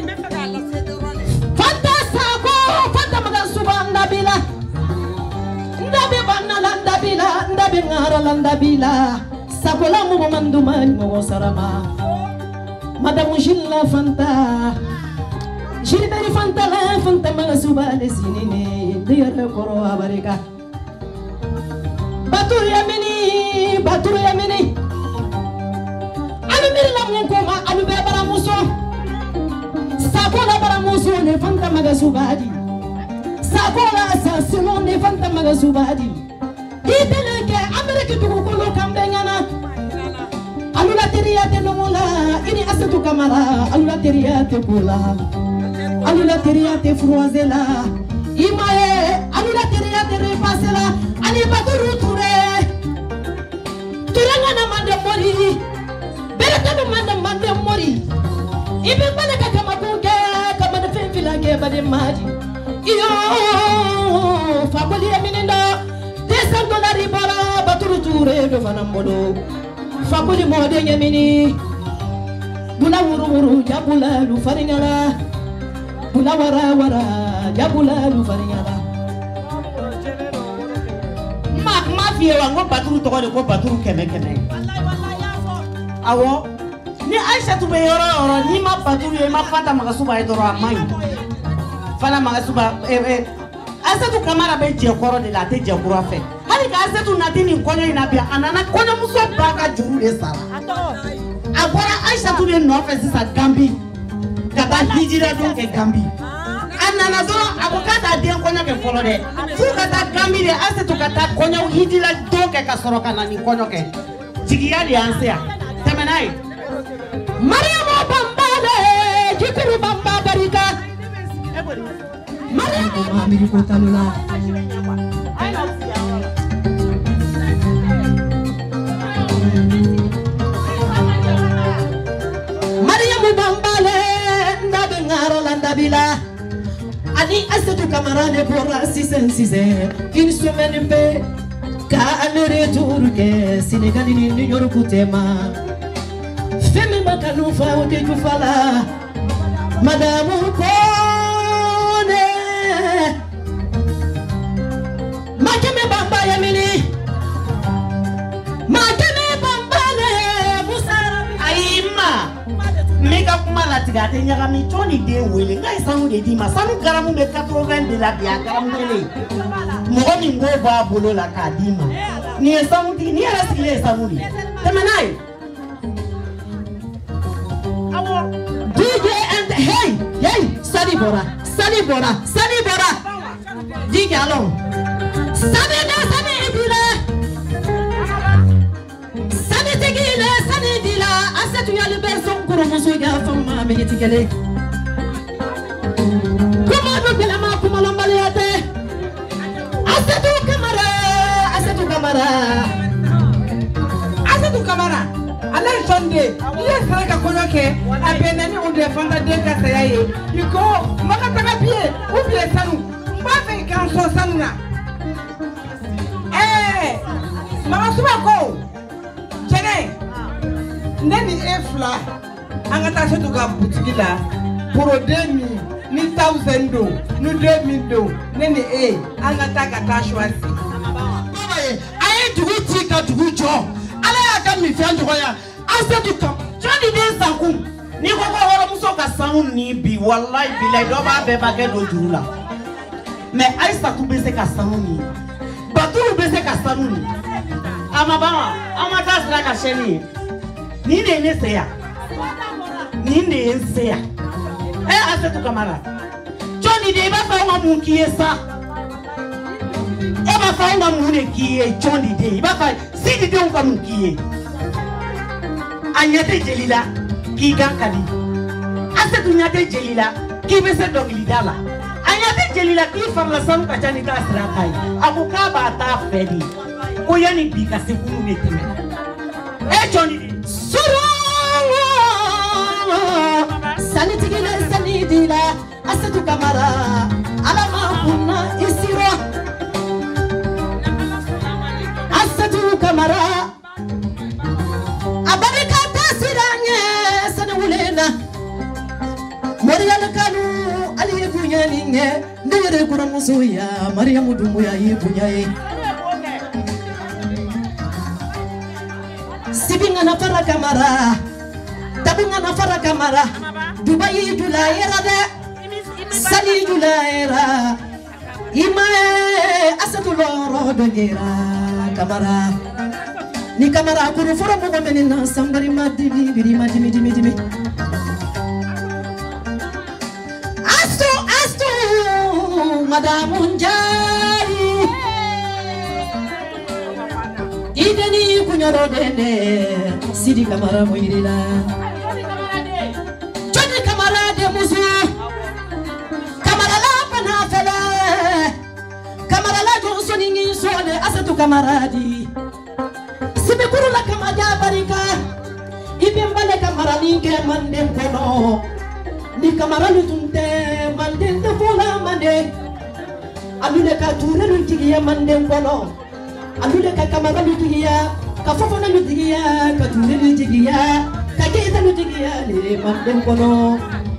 Fanta sako fanta magasuba ndabila ndabe banala ndabila ndabe ngara ndabila sakola mu manduma mo sarama Madame Gilla Fanta Gilbert Fanta la Fanta magasuba lesinine de koro abarika Baturu Yamini, Baturu Yamini. Alu mirila mukoma, alu be baramuso. Sakola baramuso ne fanta magasubadi. Sakola asasino ne fanta magasubadi. Ideleke Amerika tukukolo kambengana. Alu la teria te nomola, ini asetu kamara, alu la teria te pula. Alu la teria te fruazela. Imae, alu la teria te repasela. Ani Baturu Ture. Turangana mande mori. Berekadu mande mande mori. Ibe bale kama kunge kama de fenfila ke bade maji. Iyo fakoli emininda. Desan dolari bala Baturu Ture do fanambodo. Fakoli mode nyamini. Bula wuru wuru jabula lu faringala. Bula wara wara jabula lu faringala. Mafia wango Baturu to ko Baturu keme keme. Awo ni Aisha tu be yoro yoro ni ma Baturu e ma fata magasuba e doro amai. Fana magasuba eh eh Aisha tu kamara be je koro de la te je koro afe. Hali ka Aisha tu natini konyo inabia anana konyo muso baka juru de sala. Agora Aisha tu be no fe sisa Gambi. Kaba hijira do ke Gambi. Anana doro abokata den konyo ke folo de. Fu kata Gambi de Aisha tu kata konyo hijira do ke kasoroka na ni konyo ke. Jigiya de ansea. Temenai. Mariamo Bambale, Jikiru Bamba Barika. Mariamo Mamiri Kotalula. Mariamo Bambale, Nabengaro Landabila. Ani Asetu camarade pour six six une semaine paix. Car le retour que Sénégal ni New York tema. Femme makanou fa o te fala. Madame Kone. Makeme Bamba Yamini. Makeme Bamba le Musara. Aima. Mega kuma la tigate nyaka mi toni de wele ngai sanu de dima sanu garamu be quatre-vingts de la bia garamu tele. Mogo mi ngo ba bolo la kadima. Ni sanu di ni ala sikile sanu di. Temenai. D J and hey, hey, Sani Bora, Sani Bora, Sani Bora. D J along. Sani da Sani dila. Sani tegile, Sani dila. Asetu ya liberson kuro muso ya fama me yetikele. Kuma do bela ma kuma lombale ate. Asetu kamara, Asetu kamara. Asetu kamara. Allah Sunday, iya saraka konyoke, apena ni unde fanda denga sayaye. Yiko, maka taka pie, ubie sanu, mbafe ikanso sanu na. Eh, mama suba ko, chene, neni efla, angata setuga butikila, puro demi, ni thousando, ni demi do, neni eh, angata kata shwasi. Baba ye, aye dugu tika dugu jo. Mi fianjo ya Asetu kam Johnny den sankum ni ko ko horo muso ka sanu ni bi wallahi billahi do ba be ba ke do jurula mais Aisha tu be se ka sanu ni Baturu be se ka sanu ni ama ba ama ta sra ka sheni ni ne ne se ya ni ne se ya eh Asetu kamara Johnny de ba fa wa mun ki esa e ba fa wa mun ne ki e Johnny de ba fa si de on ka mun ki e Anyate Jelila ki gankali Asetu nyate Jelila ki bese dogili dala Anyate Jelila ki farla sanu kachani ka srakai abuka ba ta fedi ko yani bi ka se kunu ne teme e Johnny suru sani tigile sani dila Asetu kamara alama kunna isiro Asetu kamara abarika tasiranye sana wulena Maria Kanu ali bunya ninge ndere kuna musuya Maria mudumu ya ibunya e sibinga na fara kamara tabinga na fara kamara Dubai julaira de sali julaira imae Asetu loro dongera kamara ni kamara kuru foro mo menina sambari madimi biri madimi dimi dimi astu astu madamu njari ideni kunyoro dende sidi kamara moirila chodi kamara de musu kamara la panafela kamara la jonsoni ngi sone asatu kamaradi sibikuru la kamaja barika ibembale kamara ninge mande kono ni kamara lutunte mande ndola mande alule ka ture luntigiya mande kono alule ka kamara lutigiya ka fofona lutigiya ka ture lutigiya ka keita lutigiya le mande kono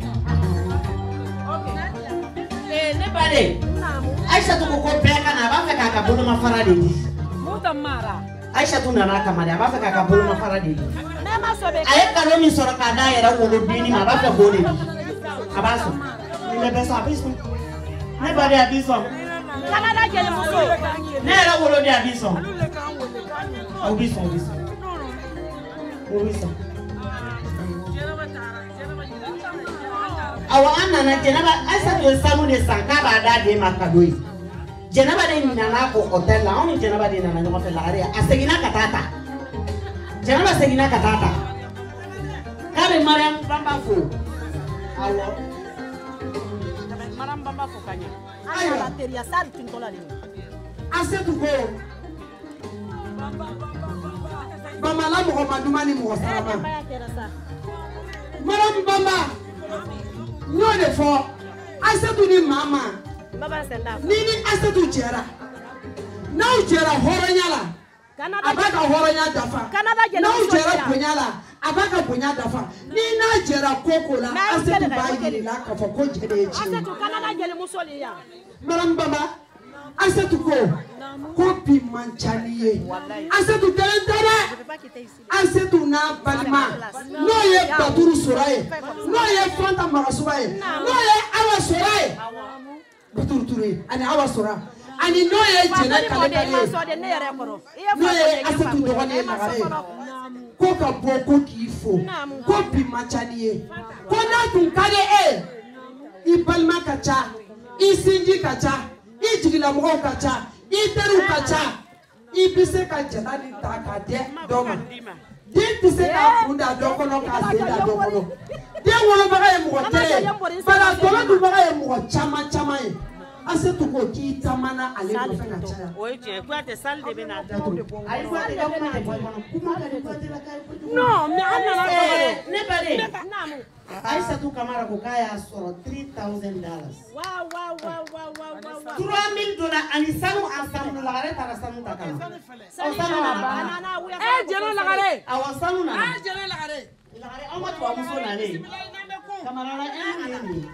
eh ne bale Aisha tu ko peka na ba fe ka ka bolo mafara de mutamara Aisha tu na na kamari ba fe ka ka bolo mafara de mema sobe aye ka lo mi soro ka da era wo lo dini ma ba fe bole abaso ni le besa abiso ne ba de abiso kana da jele muso ne era wo lo de abiso abiso abiso abiso awa anana jenaba Aisha tu samu de sankaba da de makadoi jenaba de nana ko hotel la on jenaba de nana nyoma fela area asegina katata jenaba segina katata kabe mariam bamba fo awo mariam bamba fo kanya ayo la teria sar tintola ni asetu ko bamba la mo ma dumani mo sarama mariam bamba no de fo asetu ni mama nini asetu jera na ujera horonyala abaka horonya dafa na ujera punyala abaka punya dafa ni na jera kokola asetu bayiri la kafa ko jere chi asetu kanada jele musoli ya maram baba asetu ko kopi manchaniye asetu telentare asetu na balima no ye baturu soraye no ye fanta marasubaye no ye awa soraye Betul-betul, ani awa sora, ani noye jena kale kale, noye asetu dogane nagare, ko ka bo ko kifo, ko bi machaniye, ko na tun kale e, ibalma kacha, isinji kacha, ijigila mo kacha, iteru kacha, ibise ka jena ni takade doma, din tise ka funda dokono ka senda dokono. Dia wolo baga mo te para tola du baga mo chama chama e asetu ko ki tamana ale ko fena cha o je ko ate sal de bena da to ai ko ate ko ma kuma ka ko ate la kai no me anna na ne bale namu Aisha tu kamara ko kaya soro three thousand dollars wow wow wow wow wow three mille dollars ani sanu ensemble la gare tara sanu takana o sanu na na eh jeno la gare awa sanu na ah jeno la gare la on va toi muso na le camarade un ni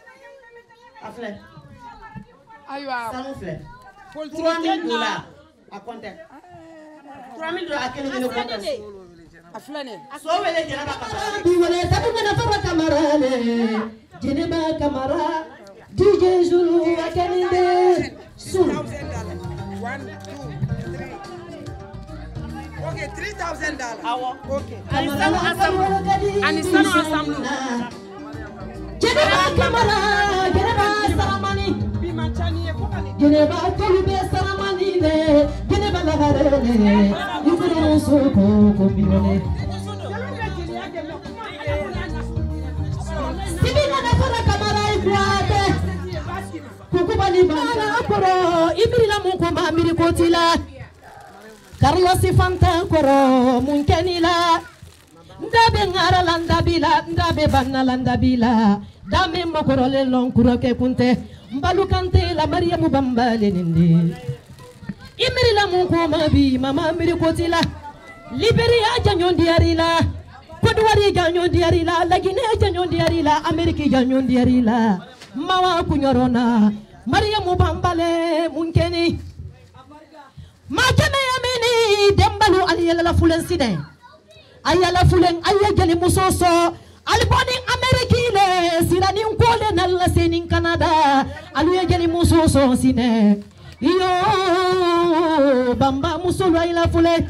afle aywa sanu fle trois mille dollars a compter trois mille dollars a quel niveau compter afle ne so wele jena ba kamara bi wele tabu na fara kamara le jene ba kamara D J Zulu akeninde sun one two three okay three thousand dollars awo okay ani sanu ensemble ani sanu ensemble jeneba kamara jeneba saramani bi machani e kokali jeneba tolube saramani le jeneba lagare le ikuru soko ko biwole sibina na fara kamara ikwate kukubani bana poro ibirila munko ma miri kotila Carlos Fanta koro munkenila ndabe ngara landabila ndabe banna landabila dame mokoro le lonkuro ke kunte mbalu kante la Mariamu bambale nindi imiri la munko mabi mama miri kotila Liberia janyon diarila Kodwari janyon diarila Lagine janyon diarila Ameriki janyon diarila mawa kunyorona Mariamu bambale munkeni Makeme yamini dembalu aliyala la fulen sine ayala fulen ayajali musoso aliboni amerikile sirani nkole nalla senin Canada aliyajali musoso sine Iyo bamba musolo ila fule.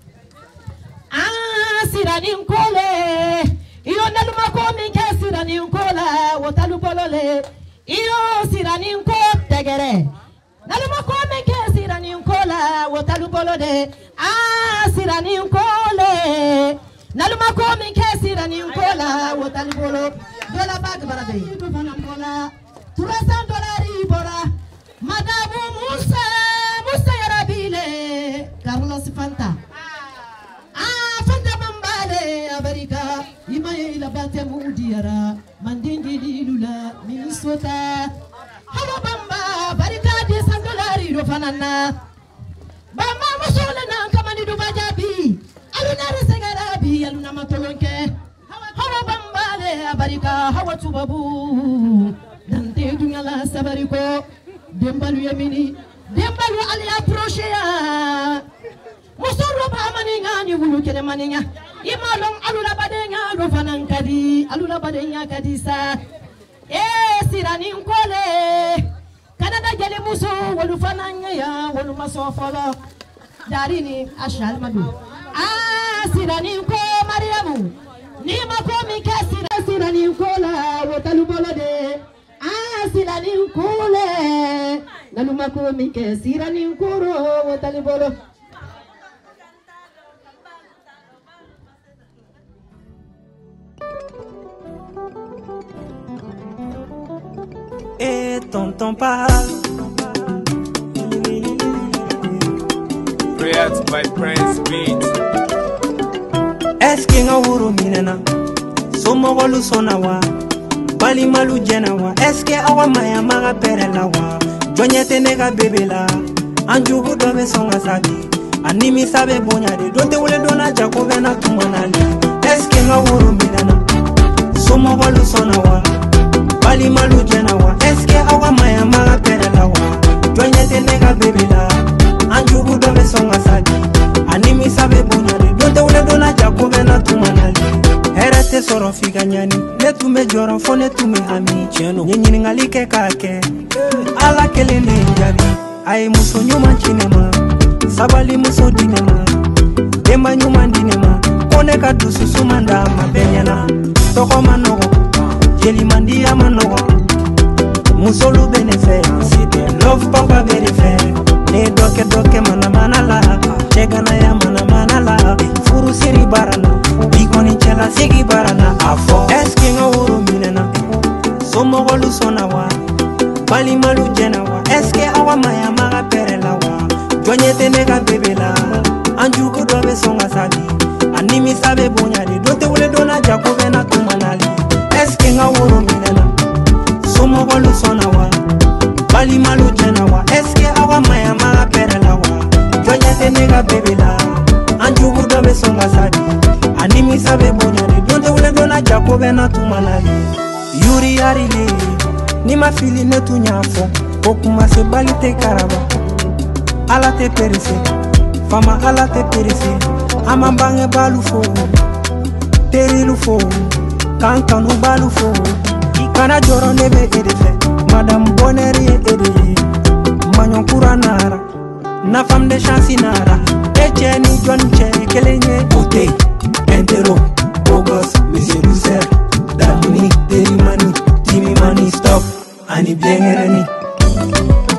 Ah sirani nkole. Iyo naluma komi ke sirani nkola wotalu bolole. Iyo sirani nko tegere. Naluma komi ke sirani nkola wotalu bolode. Ah sirani nkole. Naluma komi ke sirani nkola wotalu bolo. Dola bag barabe. Do fana nkola. Turasan dolari bora. Madamu Musa Musa Yarabile Carlos Fanta. Ah Fanta Mambale Amerika Imaye la bate mudiara Mandindi lilula Minnesota. Hawa bamba barika de sandolari do fanana. Bamba musole na kamani do bajabi. Aluna resegarabi aluna matolonke. Hawa bamba le barika hawa tubabu. Nante dunyala sabariko. Dembalu yamini Dembalu ali approche ya Musoro ba maninga ni wulu kele maninga Imalong alula badenya do fanankadi alula badenya kadisa Eh sirani nkole Kanada jale muso wulu fananya ya wulu masofolo Darini ashal madu Ah sirani nko Mariamu Ni makomi kesira sirani nkola wotalu bolode Ah sirani nkole Naluma komi ke sirani nkuro wotali bolo. Et tonton pas Created by Prince Beat. Est-ce qu'il y a un minena Somo wolu sonawa Bali malu jenawa Est-ce que awa maya maga perelawa Jonyete nega bebela Anjugu dobe songa sabi Animi sabe bonyade Donte wule dona jako vena tumanali Eske nga wuru minana Somo walu sonawa Bali malu jenawa Eske awa maya maga perelawa Jonyete nega bebela Anjugu dobe songa sabi Animi sabe bonyade Donte wule dona jako vena tumanali Herete soro figa nyani Netu me joron fo netu me hami Nyenyini ngalike kake Ala kelene njabi Aye muso nyuma chinema Sabali muso dinema Demba nyuma dinema Kone kadusu sumanda mabenyana Toko manogo Jeli mandia manogo Muso lu benefe Site love papa benefe Ne doke doke mana mana la Chegana ya mana mana la Furu siri barana Bikoni chela sigi barana Afo Eski nga uru minena Somo golu sonawa Bali malu jenawa Eske awa maya maga perelawa Jonyete nega bebela Anjugu dobe songa sabi Animi sabe bonyade Donte wule dona jako vena tumanali Eske nga wuru minena Somo golu sonawa Bali malu jenawa Eske awa maya maga perelawa Jonyete nega bebela Anjugu dobe songa sabi Animi sabe bonyade Donte wule dona jako vena tumanali Yuri yarile Ni ma fili ne tu nyafo Okuma se bali te karaba Ala te perese Fama ala te perese Ama bange balu fo Terilu fo Kankanu balu fo Kana joro nebe edefe Madame Boneri ede Manyon kura nara Na fam de chansi nara Eche ni John Che Kelenye Ote Entero Bogos Monsieur Lousser Damini Derimani Timmy money stop, ani biengereni.